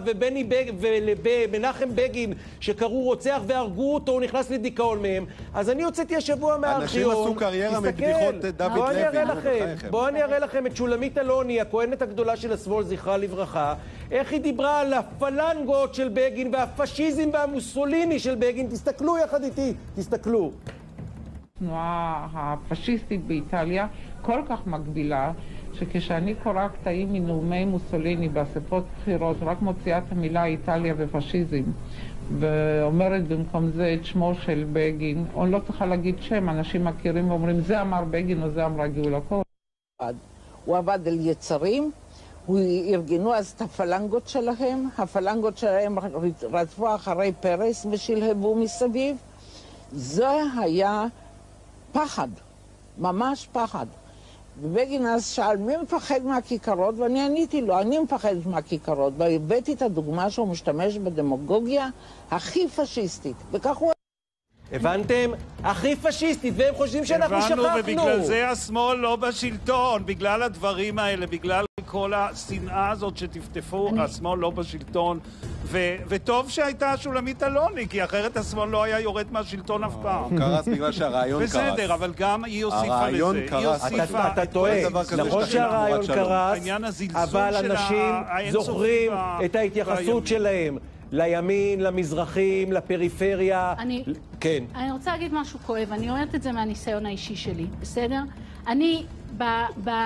ומנחם בגין שקראו רוצח והרגו אותו, הוא נכנס לדיכאון מהם. אז אני הוצאתי השבוע מהארכיון, אנשים עשו קריירה מבדיחות דוד לוי. בואו אני אראה לכם את שולמית אלוני, הכהנת הגדולה של השמאל, זכרה לברכה, איך היא דיברה על הפלנגות של בגין והפשיזם והמוסוליני של בגין. תסתכלו יחד איתי, תסתכלו. התנועה הפשיסטית באיטליה כל כך מגבילה, שכשאני קורא קטעים מנאומי מוסוליני באספות בחירות, רק מוציאה את המילה איטליה ופשיזם, ואומרת במקום זה את שמו של בגין, או לא צריכה להגיד שם, אנשים מכירים ואומרים זה אמר בגין או זה אמרה גאולה כהן. הוא עבד על יצרים, הוא ארגנו אז את הפלנגות שלהם, הפלנגות שלהם רדפו אחרי פרס ושלהבו מסביב. זה היה פחד, ממש פחד. ובגין אז שאל מי מפחד מהכיכרות, ואני עניתי לו, אני מפחדת מהכיכרות, והבאתי את הדוגמה שהוא משתמש בדמגוגיה הכי פשיסטית, וכך הוא... הבנתם? הכי פשיסטית, והם חושבים שאנחנו שכחנו. הבנו, ובגלל זה השמאל לא בשלטון, בגלל הדברים האלה, בגלל כל השנאה הזאת שטפטפו, השמאל לא בשלטון, וטוב שהייתה שולמית אלוני, כי אחרת השמאל לא היה יורד מהשלטון אף פעם. הוא קרס בגלל שהרעיון קרס. בסדר, אבל גם היא הוסיפה לזה. אתה טועה, נכון שהרעיון קרס, אבל אנשים זוכרים את ההתייחסות שלהם. לימין, למזרחים, לפריפריה. כן. אני רוצה להגיד משהו כואב, אני אומרת את זה מהניסיון האישי שלי, בסדר? אני,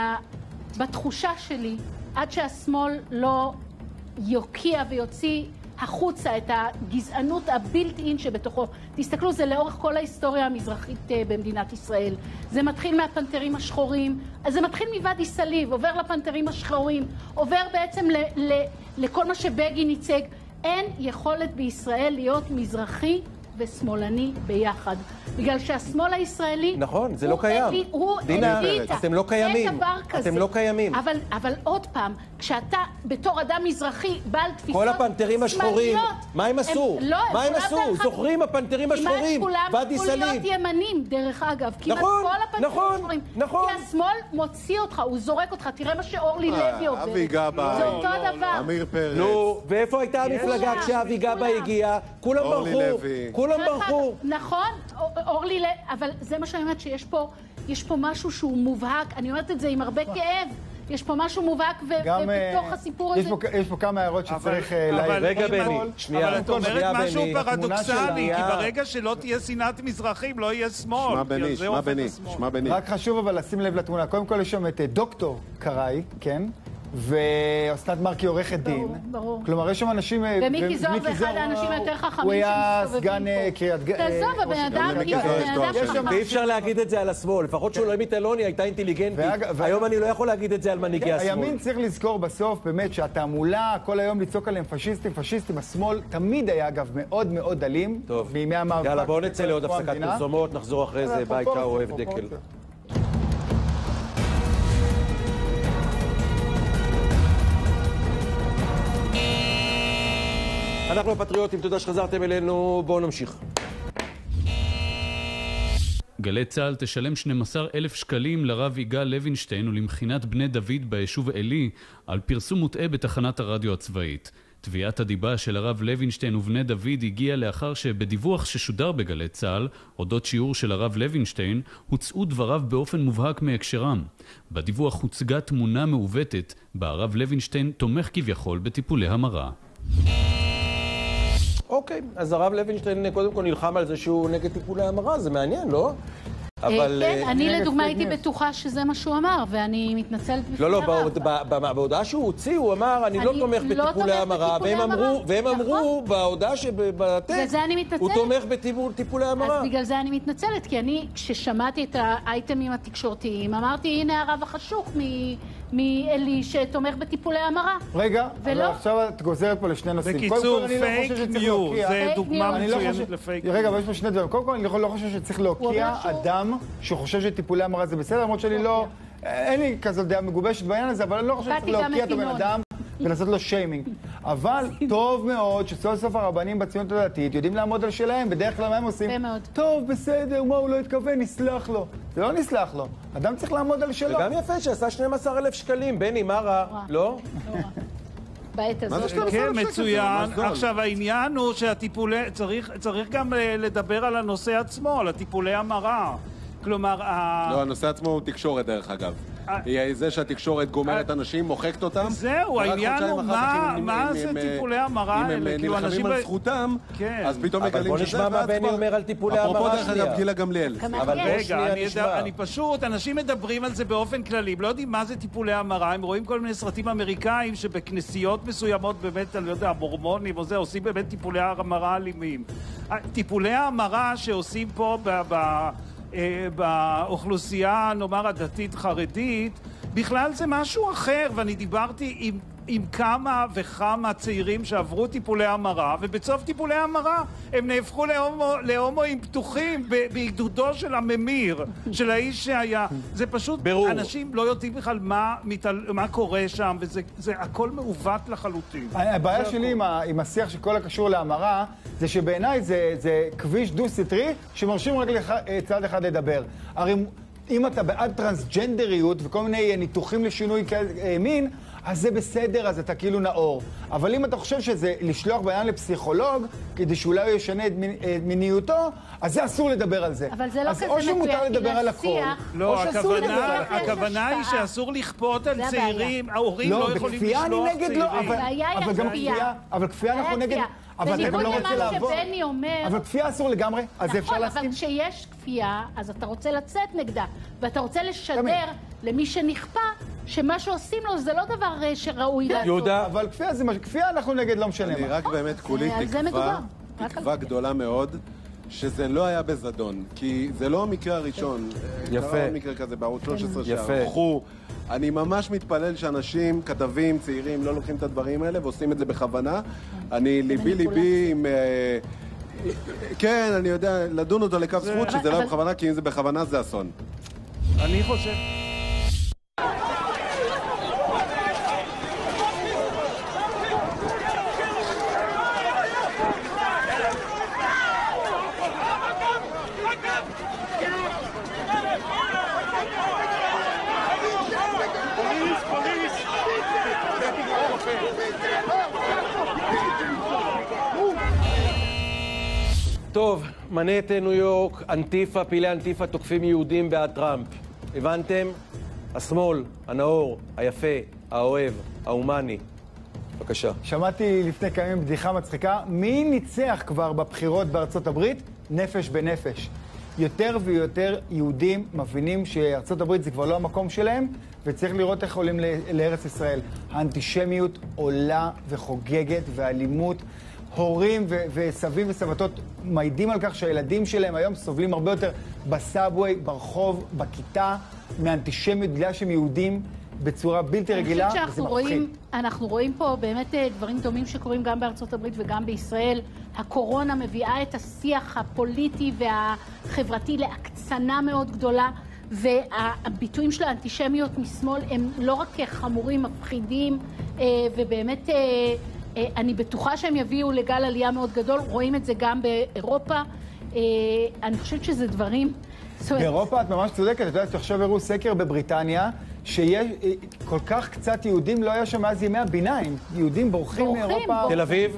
בתחושה שלי, עד שהשמאל לא יוקיע ויוציא החוצה את הגזענות הבלתי אין שבתוכו. תסתכלו, זה לאורך כל ההיסטוריה המזרחית במדינת ישראל. זה מתחיל מהפנתרים השחורים, אז זה מתחיל מוואדי סאליב, עובר לפנתרים השחורים, עובר בעצם לכל מה שבגין ייצג. אין יכולת בישראל להיות מזרחי ושמאלני ביחד. בגלל שהשמאל הישראלי... נכון, זה לא קיים. דינה, אתם לא קיימים. אין דבר כזה. אתם לא קיימים. אבל עוד פעם, כשאתה בתור אדם מזרחי בעל תפיסות כל הפנתרים השחורים, מה הם עשו? מה הם עשו? זוכרים הפנתרים השחורים? ואדי סאליב. כמעט כולם ימנים, דרך אגב. כמעט כל הפנתרים השחורים. נכון. כי השמאל מוציא אותך, הוא זורק אותך. תראה מה שאורלי לוי עובדת. אבי גבאי. זה אותו דבר. אמיר פרץ. נו, ואיפה הייתה המפלגה כשאבי גבאי הגיע? כולם ברחו. כולם ברחו. נכון, אורלי לוי, אבל זה מה שאני אומרת, שיש פה משהו שהוא מובהק. אני אומרת את זה עם הרבה כאב. יש פה משהו מובהק, ובתוך הסיפור הזה... יש פה כמה הערות שצריך להעיר. רגע, בני, שנייה. אבל את אומרת משהו פרדוקסלי, כי ברגע שלא תהיה שנאת מזרחים, לא יהיה שמאל. שמע בני. רק חשוב אבל לשים לב לתמונה. קודם כל יש שם את דוקטור קראי, כן? ואסנת מרקי עורכת דין. ברור. כלומר, יש שם אנשים... ומיקי זוהר זה אחד האנשים היותר חכמים הוא היה סגן קריית גת. תעזוב, הבן אדם חכם. ואי אפשר להגיד את זה על השמאל. לפחות שולמית אלוני הייתה אינטליגנטית. היום אני לא יכול להגיד את זה על מנהיגי השמאל. הימין צריך לזכור בסוף, באמת, שהתעמולה, כל היום לצעוק עליהם פשיסטים, השמאל תמיד היה, אגב, מאוד מאוד אלים. טוב. מימי המאבק. יאללה, בואו נצא לעוד הפסקת פרסומות, נחזור אחרי זה, ביתה אוהב דקל. אנחנו הפטריוטים, תודה שחזרתם אלינו, בואו נמשיך. גלי צה"ל תשלם 12,000 שקלים לרב יגאל לוינשטיין ולמכינת בני דוד ביישוב עלי על פרסום מוטעה בתחנת הרדיו הצבאית. תביעת הדיבה של הרב לוינשטיין ובני דוד הגיעה לאחר שבדיווח ששודר בגלי צה"ל, אודות שיעור של הרב לוינשטיין, הוצאו דבריו באופן מובהק מהקשרם. בדיווח הוצגה תמונה מעוותת, בה הרב לוינשטיין תומך כביכול בטיפולי המרה. אוקיי, אז הרב לוינשטיין קודם כל נלחם על זה שהוא נגד טיפולי המרה, זה מעניין, לא? כן, אני לדוגמה הייתי בטוחה שזה מה שהוא אמר, ואני מתנצלת בפני הרב. לא, בהודעה שהוא הוציא, הוא אמר, אני לא תומך בטיפולי המרה, והם אמרו בהודעה שבטקסט, הוא תומך בטיפולי המרה. אז בגלל זה אני מתנצלת, כי אני, כששמעתי את האייטמים התקשורתיים, אמרתי, הנה הרב החשוך מאלי שתומך בטיפולי המרה. רגע, אבל עכשיו את גוזרת פה לשני נושאים. בקיצור, פייק ניוז, זה דוגמה מצוינת לפייק ניוז. רגע, אבל יש פה שני דברים. קודם כל, אני לא חושב שצריך להוקיע אדם שחושב שטיפולי המרה זה בסדר, למרות שאני לא... אין לי כזאת דעה מגובשת בעניין הזה, אבל אני לא חושב שצריך להוקיע אותו בן אדם ולעשות לו שיימינג. אבל טוב מאוד שסוף סוף הרבנים בציונות הדתית יודעים לעמוד על שלהם, בדרך כלל מה הם עושים? טוב, בסדר, מה הוא לא התכוון, נסלח לו. זה לא נסלח לו. אדם צריך לעמוד על שלו. וגם יפה שעשה 12,000 שקלים, בני, מה רע? לא? בעת הזאת. כן, מצוין. עכשיו, העניין הוא שהטיפולי... צריך גם לדבר על הנושא עצמו, על הטיפולי המרה. כלומר... לא, הנושא עצמו הוא תקשורת דרך אגב. זה שהתקשורת גומרת אנשים, מוחקת אותם. זהו, העניין הוא מה זה טיפולי המרה האלה. אם הם נלחמים על זכותם, אז פתאום מגלים שזה... אבל בוא נשמע מה בני אומר על טיפולי המרה שנייה. אפרופו דרך אגב גילה גמליאל. רגע, אני פשוט, אנשים מדברים על זה באופן כללי, לא יודעים מה זה טיפולי המרה, הם רואים כל מיני סרטים אמריקאים שבכנסיות מסוימות באמת, אני לא יודע, המורמונים או זה, עושים באמת טיפולי המרה אלימים. טיפולי המרה שעושים פה באוכלוסייה, נאמר, הדתית-חרדית, בכלל זה משהו אחר, ואני דיברתי עם כמה וכמה צעירים שעברו טיפולי המרה, ובסוף טיפולי המרה הם נהפכו להומואים פתוחים בעידודו של הממיר, של האיש שהיה. זה פשוט, אנשים לא יודעים בכלל מה קורה שם, וזה הכל מעוות לחלוטין. הבעיה שלי עם השיח שכל הקשור להמרה, זה שבעיניי זה כביש דו-סטרי שמרשים רק צד אחד לדבר. הרי אם אתה בעד טרנסג'נדריות וכל מיני ניתוחים לשינוי מין, אז זה בסדר, אז אתה כאילו נאור. אבל אם אתה חושב שזה לשלוח בעניין לפסיכולוג, כדי שאולי הוא ישנה את מיניותו, אז זה אסור לדבר על זה. אבל זה לא כזה מדויק, או שמותר לדבר על הכל, לא, הכוונה היא שאסור לכפות על צעירים, ההורים לא יכולים לשלוח צעירים. אבל גם כפייה, אבל כפייה אנחנו נגד... אבל אתה גם לא רוצה לעבוד. אבל כפייה אסור לגמרי, אז זה אפשר להסכים. אבל כשיש כפייה, אז אתה רוצה לצאת נגדה, ואתה רוצה לשדר למי שנכפה שמה שעושים לו זה לא דבר שראוי לעשות. יהודה, אבל כפייה אנחנו נגד, לא משנה מה. אני רק באמת כולי תקווה גדולה מאוד שזה לא היה בזדון, כי זה לא המקרה הראשון. יפה. קרה מקרה כזה בערוץ 13 שערכו. אני ממש מתפלל שאנשים, כתבים, צעירים, לא לוקחים את הדברים האלה ועושים את זה בכוונה. אני ליבי עם... כן, אני יודע, לדון אותו לכף זכות שזה לא בכוונה, כי אם זה בכוונה זה אסון. אני חושב... טוב, מנהטן, ניו יורק, אנטיפה, פעילי אנטיפה תוקפים יהודים בעד טראמפ. הבנתם? השמאל, הנאור, היפה, האוהב, ההומני. בבקשה. שמעתי לפני כמה ימים בדיחה מצחיקה. מי ניצח כבר בבחירות בארצות הברית? נפש בנפש. יותר ויותר יהודים מבינים שארצות הברית זה כבר לא המקום שלהם, וצריך לראות איך עולים לארץ ישראל. האנטישמיות עולה וחוגגת, והאלימות. הורים וסבים וסבתות מעידים על כך שהילדים שלהם היום סובלים הרבה יותר בסאבווי, ברחוב, בכיתה, מאנטישמיות, בגלל שהם יהודים בצורה בלתי רגילה, וזה מפחיד. אנחנו רואים פה באמת דברים דומים שקורים גם בארצות הברית וגם בישראל. הקורונה מביאה את השיח הפוליטי והחברתי להקצנה מאוד גדולה, והביטויים של האנטישמיות משמאל הם לא רק חמורים, מפחידים, ובאמת... אני בטוחה שהם יביאו לגל עלייה מאוד גדול, רואים את זה גם באירופה. אני חושבת שזה דברים... באירופה את ממש צודקת, את יודעת, עכשיו הראו סקר בבריטניה, שיש כל כך קצת יהודים, לא היה שם מאז ימי הביניים. יהודים בורחים מאירופה. תל אביב.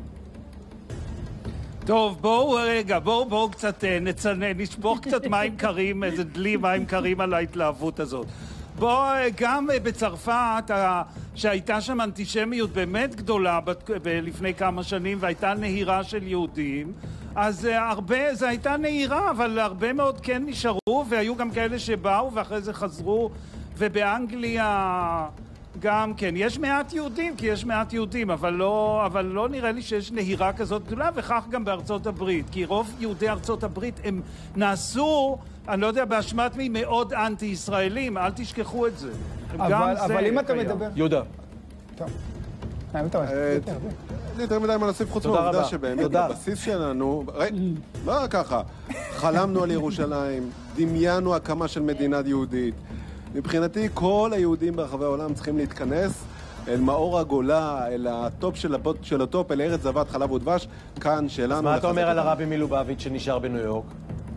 טוב, בואו קצת נשפוך קצת מים קרים, איזה דלי מים קרים על ההתלהבות הזאת. גם בצרפת, שהייתה שם אנטישמיות באמת גדולה לפני כמה שנים, והייתה נהירה של יהודים, אז זה הייתה נהירה, אבל הרבה מאוד כן נשארו, והיו גם כאלה שבאו ואחרי זה חזרו, ובאנגליה גם כן. יש מעט יהודים, כי יש מעט יהודים, אבל לא נראה לי שיש נהירה כזאת גדולה, וכך גם בארצות הברית, כי רוב יהודי ארצות הברית הם נעשו... אני לא יודע, באשמת מי מאוד אנטי-ישראלים, אל תשכחו את זה. אבל אם אתה מדבר... יהודה. טוב. אני יותר מדי מה להוסיף חוץ מהעובדה שבאמת בבסיס שלנו... לא ככה. חלמנו על ירושלים, דמיינו הקמה של מדינה יהודית. מבחינתי כל היהודים ברחבי העולם צריכים להתכנס אל מאור הגולה, אל הטופ של הטופ, אל ארץ זבת חלב ודבש, כאן שלנו... מה אתה אומר על הרבי מלובביץ' שנשאר בניו יורק?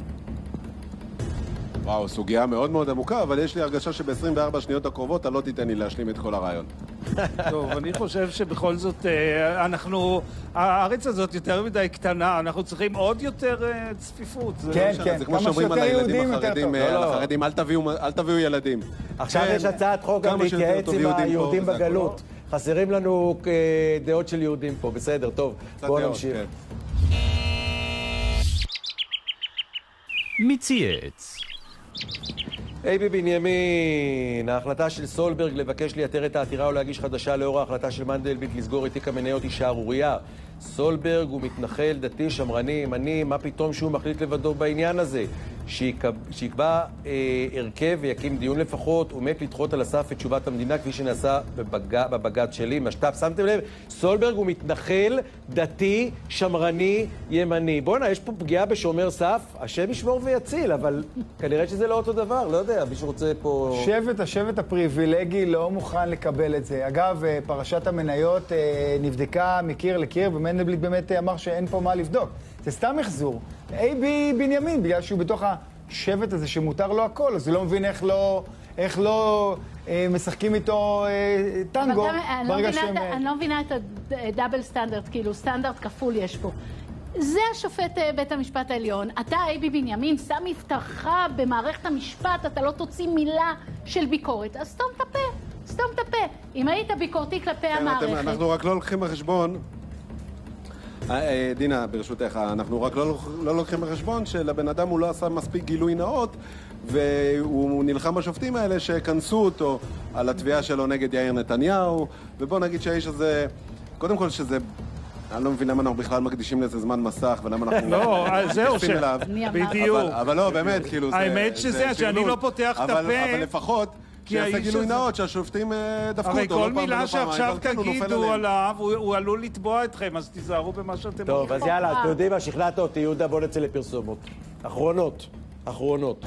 וואו, סוגיה מאוד מאוד עמוקה, אבל יש לי הרגשה שב-24 שניות הקרובות אתה לא תיתן לי להשלים את כל הרעיון. טוב, אני חושב שבכל זאת הארץ הזאת יותר מדי קטנה, אנחנו צריכים עוד יותר צפיפות. כן, כן, זה כמו שאומרים על הילדים החרדים, על החרדים, אל תביאו ילדים. עכשיו יש הצעת חוק גם להתייעץ עם היהודים בגלות. חסרים לנו דעות של יהודים פה, בסדר, טוב, בואו נמשיך. מצייץ. אייבי בנימין, ההחלטה של סולברג לבקש לייתר את העתירה ולהגיש חדשה לאור ההחלטה של מנדלבליט לסגור את תיק המניות היא שערורייה. סולברג הוא מתנחל דתי, שמרני, ימני, מה פתאום שהוא מחליט לבדו בעניין הזה? שיקבע הרכב ויקים דיון לפחות, הוא מת לדחות על הסף את תשובת המדינה כפי שנעשה בבג"ץ שלי. משתף, שמתם לב? סולברג הוא מתנחל דתי, שמרני, ימני. בוא'נה, יש פה פגיעה בשומר סף, השם ישמור ויציל, אבל כנראה שזה לא אותו דבר, לא יודע, מי שרוצה פה... השבט הפריבילגי לא מוכן לקבל את זה. אגב, פרשת המניות נבדקה מקיר לקיר, ומנדלבליט באמת אמר שאין פה מה לבדוק. זה סתם מחזור. אייבי בנימין, בגלל שהוא בתוך השבט הזה שמותר לו הכל, אז הוא לא מבין איך לא משחקים איתו טנגו ברגע שהם... אני לא מבינה את הדאבל סטנדרט, כאילו סטנדרט כפול יש פה. זה השופט בית המשפט העליון. אתה, אייבי בנימין, שם מבטחך במערכת המשפט, אתה לא תוציא מילה של ביקורת, אז סתום את הפה, סתום את הפה. אם היית ביקורתי כלפי המערכת... אנחנו רק לא לוקחים בחשבון דינה, ברשותך, אנחנו רק לא לוקחים בחשבון שלבן אדם הוא לא עשה מספיק גילוי נאות, והוא נלחם בשופטים האלה שכנסו אותו על התביעה שלו נגד יאיר נתניהו, ובוא נגיד שהאיש הזה, קודם כל שזה, אני לא מבין למה אנחנו בכלל מקדישים לזה זמן מסך, ולמה אנחנו לא, זהו, בדיוק. אבל לא, באמת, כאילו, האמת שזה, שאני לא פותח את הפה. אבל לפחות, שיעשה גילוי נאות שהשופטים דפקו אותו. הרי כל מילה שעכשיו תגידו עליו, הוא עלול לתבוע אתכם, אז תיזהרו במה שאתם אומרים. טוב, אז יאללה, אתם יודעים מה, שכנעת אותי, יהודה, בוא נצא לפרסומות. אחרונות.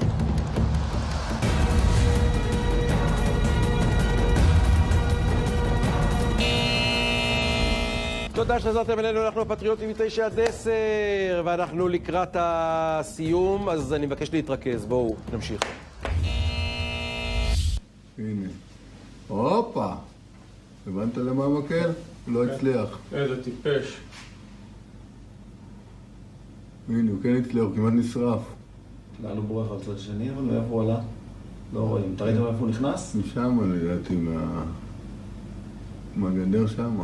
תודה שעזרתם אלינו, אנחנו הפטריוטים מ9 עד 10, ואנחנו לקראת הסיום, אז אני מבקש להתרכז, בואו נמשיך. הנה. הופה! הבנת למה המקל? לא הצליח. איזה טיפש. הנה, הוא כן הצליח, הוא כמעט נשרף. לאן הוא בורח על צד שני, אבל מאיפה הוא עלה? לא רואים. אתה ראית מאיפה הוא נכנס? משם, לדעתי, מהגדר שמה.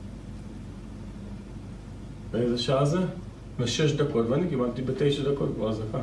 באיזה שעה זה? ב6 דקות, ואני קיבלתי ב9 דקות כבר אזעקה.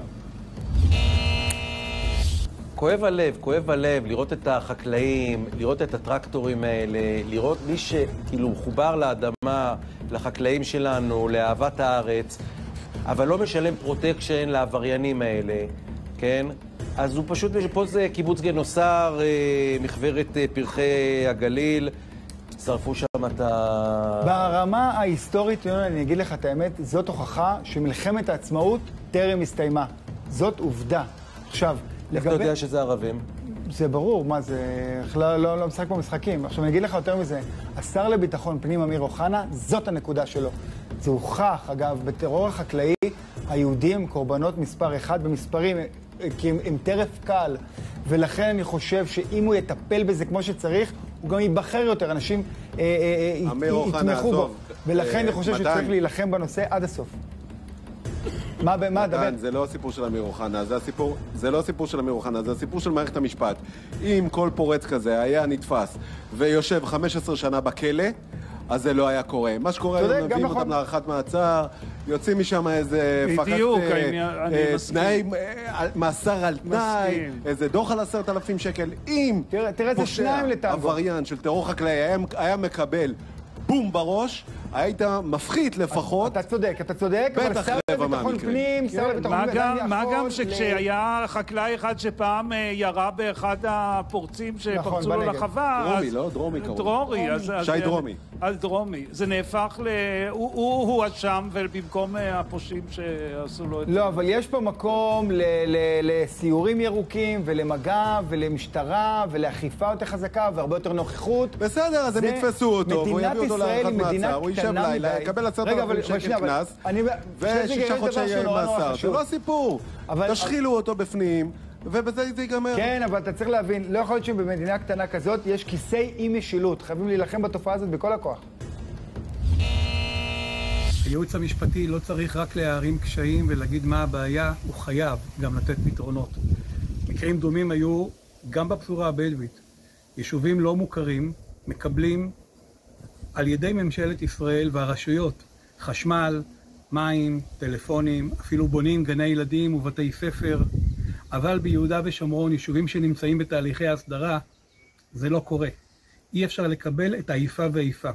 כואב הלב לראות את החקלאים, לראות את הטרקטורים האלה, לראות מי שכאילו חובר לאדמה, לחקלאים שלנו, לאהבת הארץ, אבל לא משלם פרוטקשן לעבריינים האלה, כן? אז הוא פשוט, פה זה קיבוץ גנוסר, מחברת פרחי הגליל, שרפו שם את ה... ברמה ההיסטורית, אני אגיד לך את האמת, זאת הוכחה שמלחמת העצמאות טרם הסתיימה. זאת עובדה. עכשיו, איך אתה יודע שזה ערבים? זה ברור, מה זה... לא משחק פה משחקים. עכשיו, אני אגיד לך יותר מזה, השר לביטחון פנים אמיר אוחנה, זאת הנקודה שלו. זה הוכח, אגב, בטרור החקלאי, היהודים קורבנות מספר 1 במספרים, כי הם טרף קל. ולכן אני חושב שאם הוא יטפל בזה כמו שצריך, הוא גם ייבחר יותר, אנשים יתמכו בו. ולכן אני חושב שצריך להילחם בנושא עד הסוף. מה דבר? זה לא הסיפור של אמיר אוחנה, זה לא הסיפור של אמיר אוחנה, זה הסיפור של מערכת המשפט. אם כל פורץ כזה היה נתפס ויושב 15 שנה בכלא, אז זה לא היה קורה. מה שקורה, הם מביאים אותם להארכת מעצר, יוצאים משם איזה תנאי, מאסר על תנאי, איזה דוח על 10,000 שקל. אם פושע, עבריין של טרור חקלאי היה מקבל בום בראש, היית מפחית לפחות. אתה צודק, אבל שר לביטחון פנים, מה גם שכשהיה חקלאי אחד שפעם ירה באחד הפורצים שפרצו לו לחווה, דרומי, לא? דרומי קרוב. שי דרומי. על דרומי. זה נהפך הוא אשם ובמקום הפושעים שעשו לו את זה. לא, אבל יש פה מקום לסיורים ירוקים ולמגע ולמשטרה ולאכיפה יותר חזקה והרבה יותר נוכחות. בסדר, אז הם יתפסו אותו והוא יביא אותו להארכת מעצר, הוא יישב לילה, יקבל 10,000 שקל קנס ו6 חודשי מאסר. זה לא סיפור. תשחילו אותו בפנים ובזה זה ייגמר. כן, אבל אתה צריך להבין, לא יכול להיות שבמדינה קטנה כזאת יש כיסי אי משילות. חייבים להילחם בתופעה הזאת בכל הכוח. הייעוץ המשפטי לא צריך רק להערים קשיים ולהגיד מה הבעיה, הוא חייב גם לתת פתרונות. מקרים דומים היו גם בפזורה הבדואית. יישובים לא מוכרים מקבלים על ידי ממשלת ישראל והרשויות חשמל, מים, טלפונים, אפילו בונים גני ילדים ובתי ספר, אבל ביהודה ושומרון, יישובים שנמצאים בתהליכי ההסדרה, זה לא קורה. אי אפשר לקבל את האיפה ואיפה.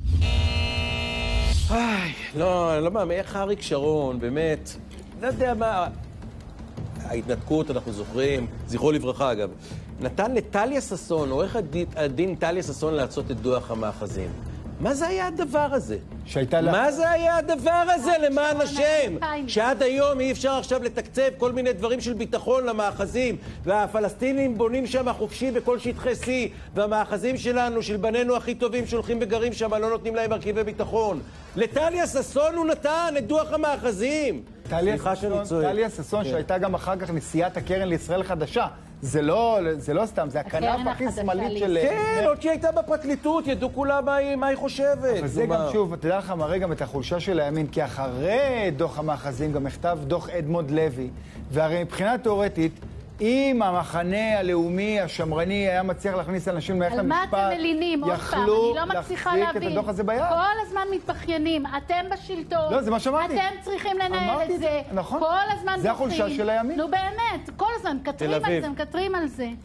לא מאמין, איך אריק שרון, באמת, לא יודע מה, ההתנתקות, אנחנו זוכרים, זכרו לברכה אגב, נתן לטליה ששון, עורך הדין טליה ששון לעשות את דוח המאחזים. מה זה היה הדבר הזה? מה זה היה הדבר הזה, למען השם? שעד היום אי אפשר עכשיו לתקצב כל מיני דברים של ביטחון למאחזים, והפלסטינים בונים שם חופשי בכל שטחי C, והמאחזים שלנו, של בנינו הכי טובים, שהולכים וגרים שם, לא נותנים להם מרכיבי ביטחון. לטליה ששון הוא נתן את דוח המאחזים. טליה ששון, שהייתה גם אחר כך נשיאת הקרן לישראל חדשה. זה לא סתם, זה הכנף הכי שמאלית של... כן, עוד שהיא הייתה בפרקליטות, ידעו כולה מה היא חושבת. אבל זה גם שוב, אתה יודע לך, מראה גם את החולשה של הימין, כי אחרי דוח המאחזים גם נכתב דוח אדמונד לוי, והרי מבחינה תיאורטית, אם המחנה הלאומי השמרני היה מצליח להכניס אנשים למערכת המשפט, על מה אתם מלינים? עוד פעם, אני לא מצליחה להבין. את הדוח הזה ביד. כל הזמן מתבכיינים, אתם בשלטון. לא, זה מה שאמרתי. אתם צריכים לנהל את זה. נכון. כל הזמן בוכים. זה החולשה של הימין. נו באמת, כל הזמן מקטרים על זה.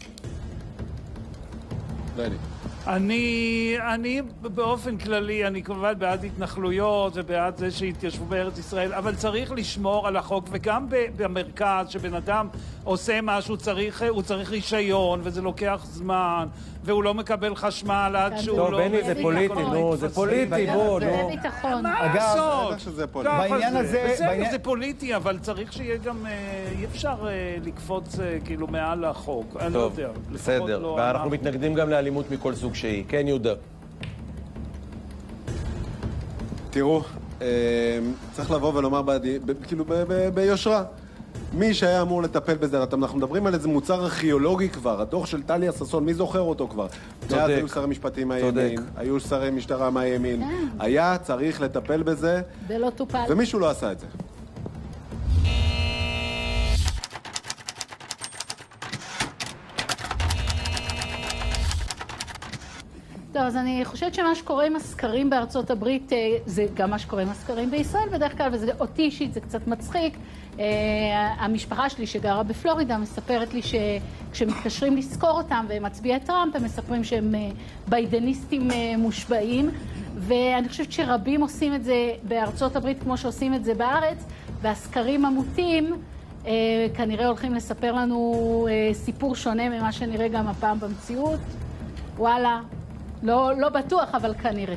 אני באופן כללי, אני כמובן בעד התנחלויות ובעד זה שהתיישבו בארץ ישראל, אבל צריך לשמור על החוק, וגם במרכז שבן אדם עושה משהו, הוא צריך רישיון, וזה לוקח זמן, והוא לא מקבל חשמל עד שהוא לא... טוב, בני, זה פוליטי, נו, זה פוליטי, בוא, זה ביטחון. מה לעשות? בעניין הזה... זה פוליטי, אבל צריך שיהיה גם... אי אפשר לקפוץ כאילו מעל החוק. טוב, בסדר. ואנחנו מתנגדים גם לאלימות מכל סוג שהיא. כן, יהודה. תראו, צריך לבוא ולומר כאילו ביושרה. מי שהיה אמור לטפל בזה, אנחנו מדברים על איזה מוצר ארכיאולוגי כבר, הדוח של טליה ששון, מי זוכר אותו כבר? צודק. היו שרי משפטים מהימין, היו שרי משטרה מהימין, היה צריך לטפל בזה, ולא טופל. ומישהו לא עשה את זה. טוב, אז אני חושבת שמה שקורה עם הסקרים בארצות הברית זה גם מה שקורה עם הסקרים בישראל בדרך כלל, וזה אותי אישית, זה קצת מצחיק. המשפחה שלי שגרה בפלורידה מספרת לי שכשמתקשרים לזכור אותם והם מצביעי טראמפ, הם מספרים שהם ביידניסטים מושבעים, ואני חושבת שרבים עושים את זה בארצות הברית כמו שעושים את זה בארץ, והסקרים המוטים כנראה הולכים לספר לנו סיפור שונה ממה שנראה גם הפעם במציאות. וואלה, לא בטוח, אבל כנראה.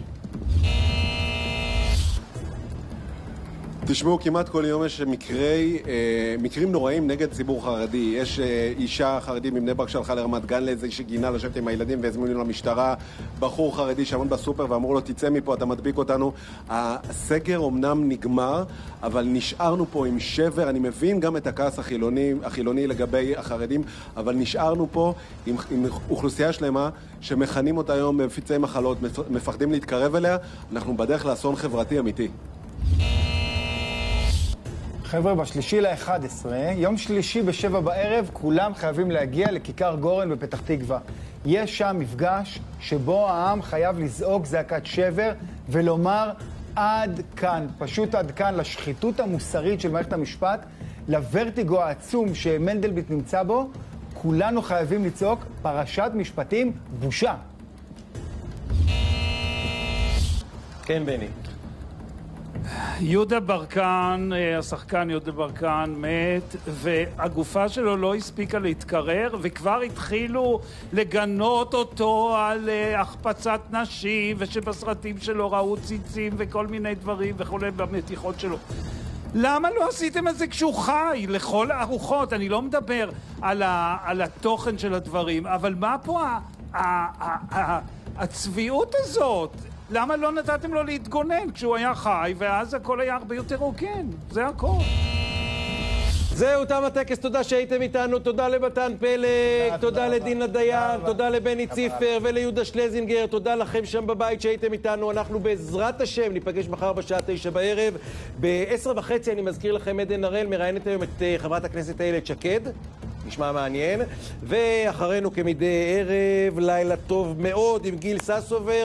תשמעו, כמעט כל יום יש מקרים נוראים נגד ציבור חרדי. יש אישה חרדית מבני ברק שהלכה לרמת גן לאיזה שגינה לשבת עם הילדים והזמינו למשטרה. בחור חרדי שעמד בסופר ואמרו לו, תצא מפה, אתה מדביק אותנו. הסגר אומנם נגמר, אבל נשארנו פה עם שבר. אני מבין גם את הכעס החילוני לגבי החרדים, אבל נשארנו פה עם אוכלוסייה שלמה שמכנים אותה היום מפיצי מחלות, מפחדים להתקרב אליה. אנחנו בדרך לאסון חברתי אמיתי. חבר'ה, ב3/11, יום שלישי ב7 בערב, כולם חייבים להגיע לכיכר גורן בפתח תקווה. יש שם מפגש שבו העם חייב לזעוק זעקת שבר ולומר עד כאן, פשוט עד כאן, לשחיתות המוסרית של מערכת המשפט, לוורטיגו העצום שמנדלבליט נמצא בו. כולנו חייבים לצעוק פרשת משפטים בושה. כן, בני. יהודה ברקן, השחקן יהודה ברקן מת, והגופה שלו לא הספיקה להתקרר, וכבר התחילו לגנות אותו על החפצת נשים, ושבסרטים שלו ראו ציצים וכל מיני דברים וכולי במתיחות שלו. למה לא עשיתם את זה כשהוא חי? לכל הרוחות. אני לא מדבר על התוכן של הדברים, אבל מה פה הצביעות הזאת? למה לא נתתם לו להתגונן כשהוא היה חי, ואז הכל היה הרבה יותר הוגן? זה הכל. זהו, תם הטקס, תודה שהייתם איתנו, תודה למתן פלג, תודה לדינה דיין, תודה לבני ציפר וליהודה שלזינגר, תודה לכם שם בבית שהייתם איתנו. אנחנו בעזרת השם ניפגש מחר בשעה 9 בערב. ב10:30 אני מזכיר לכם, עדן הראל מראיינת היום את חברת הכנסת איילת שקד, נשמע מעניין, ואחרינו כמדי ערב לילה טוב מאוד עם גיל ססובר.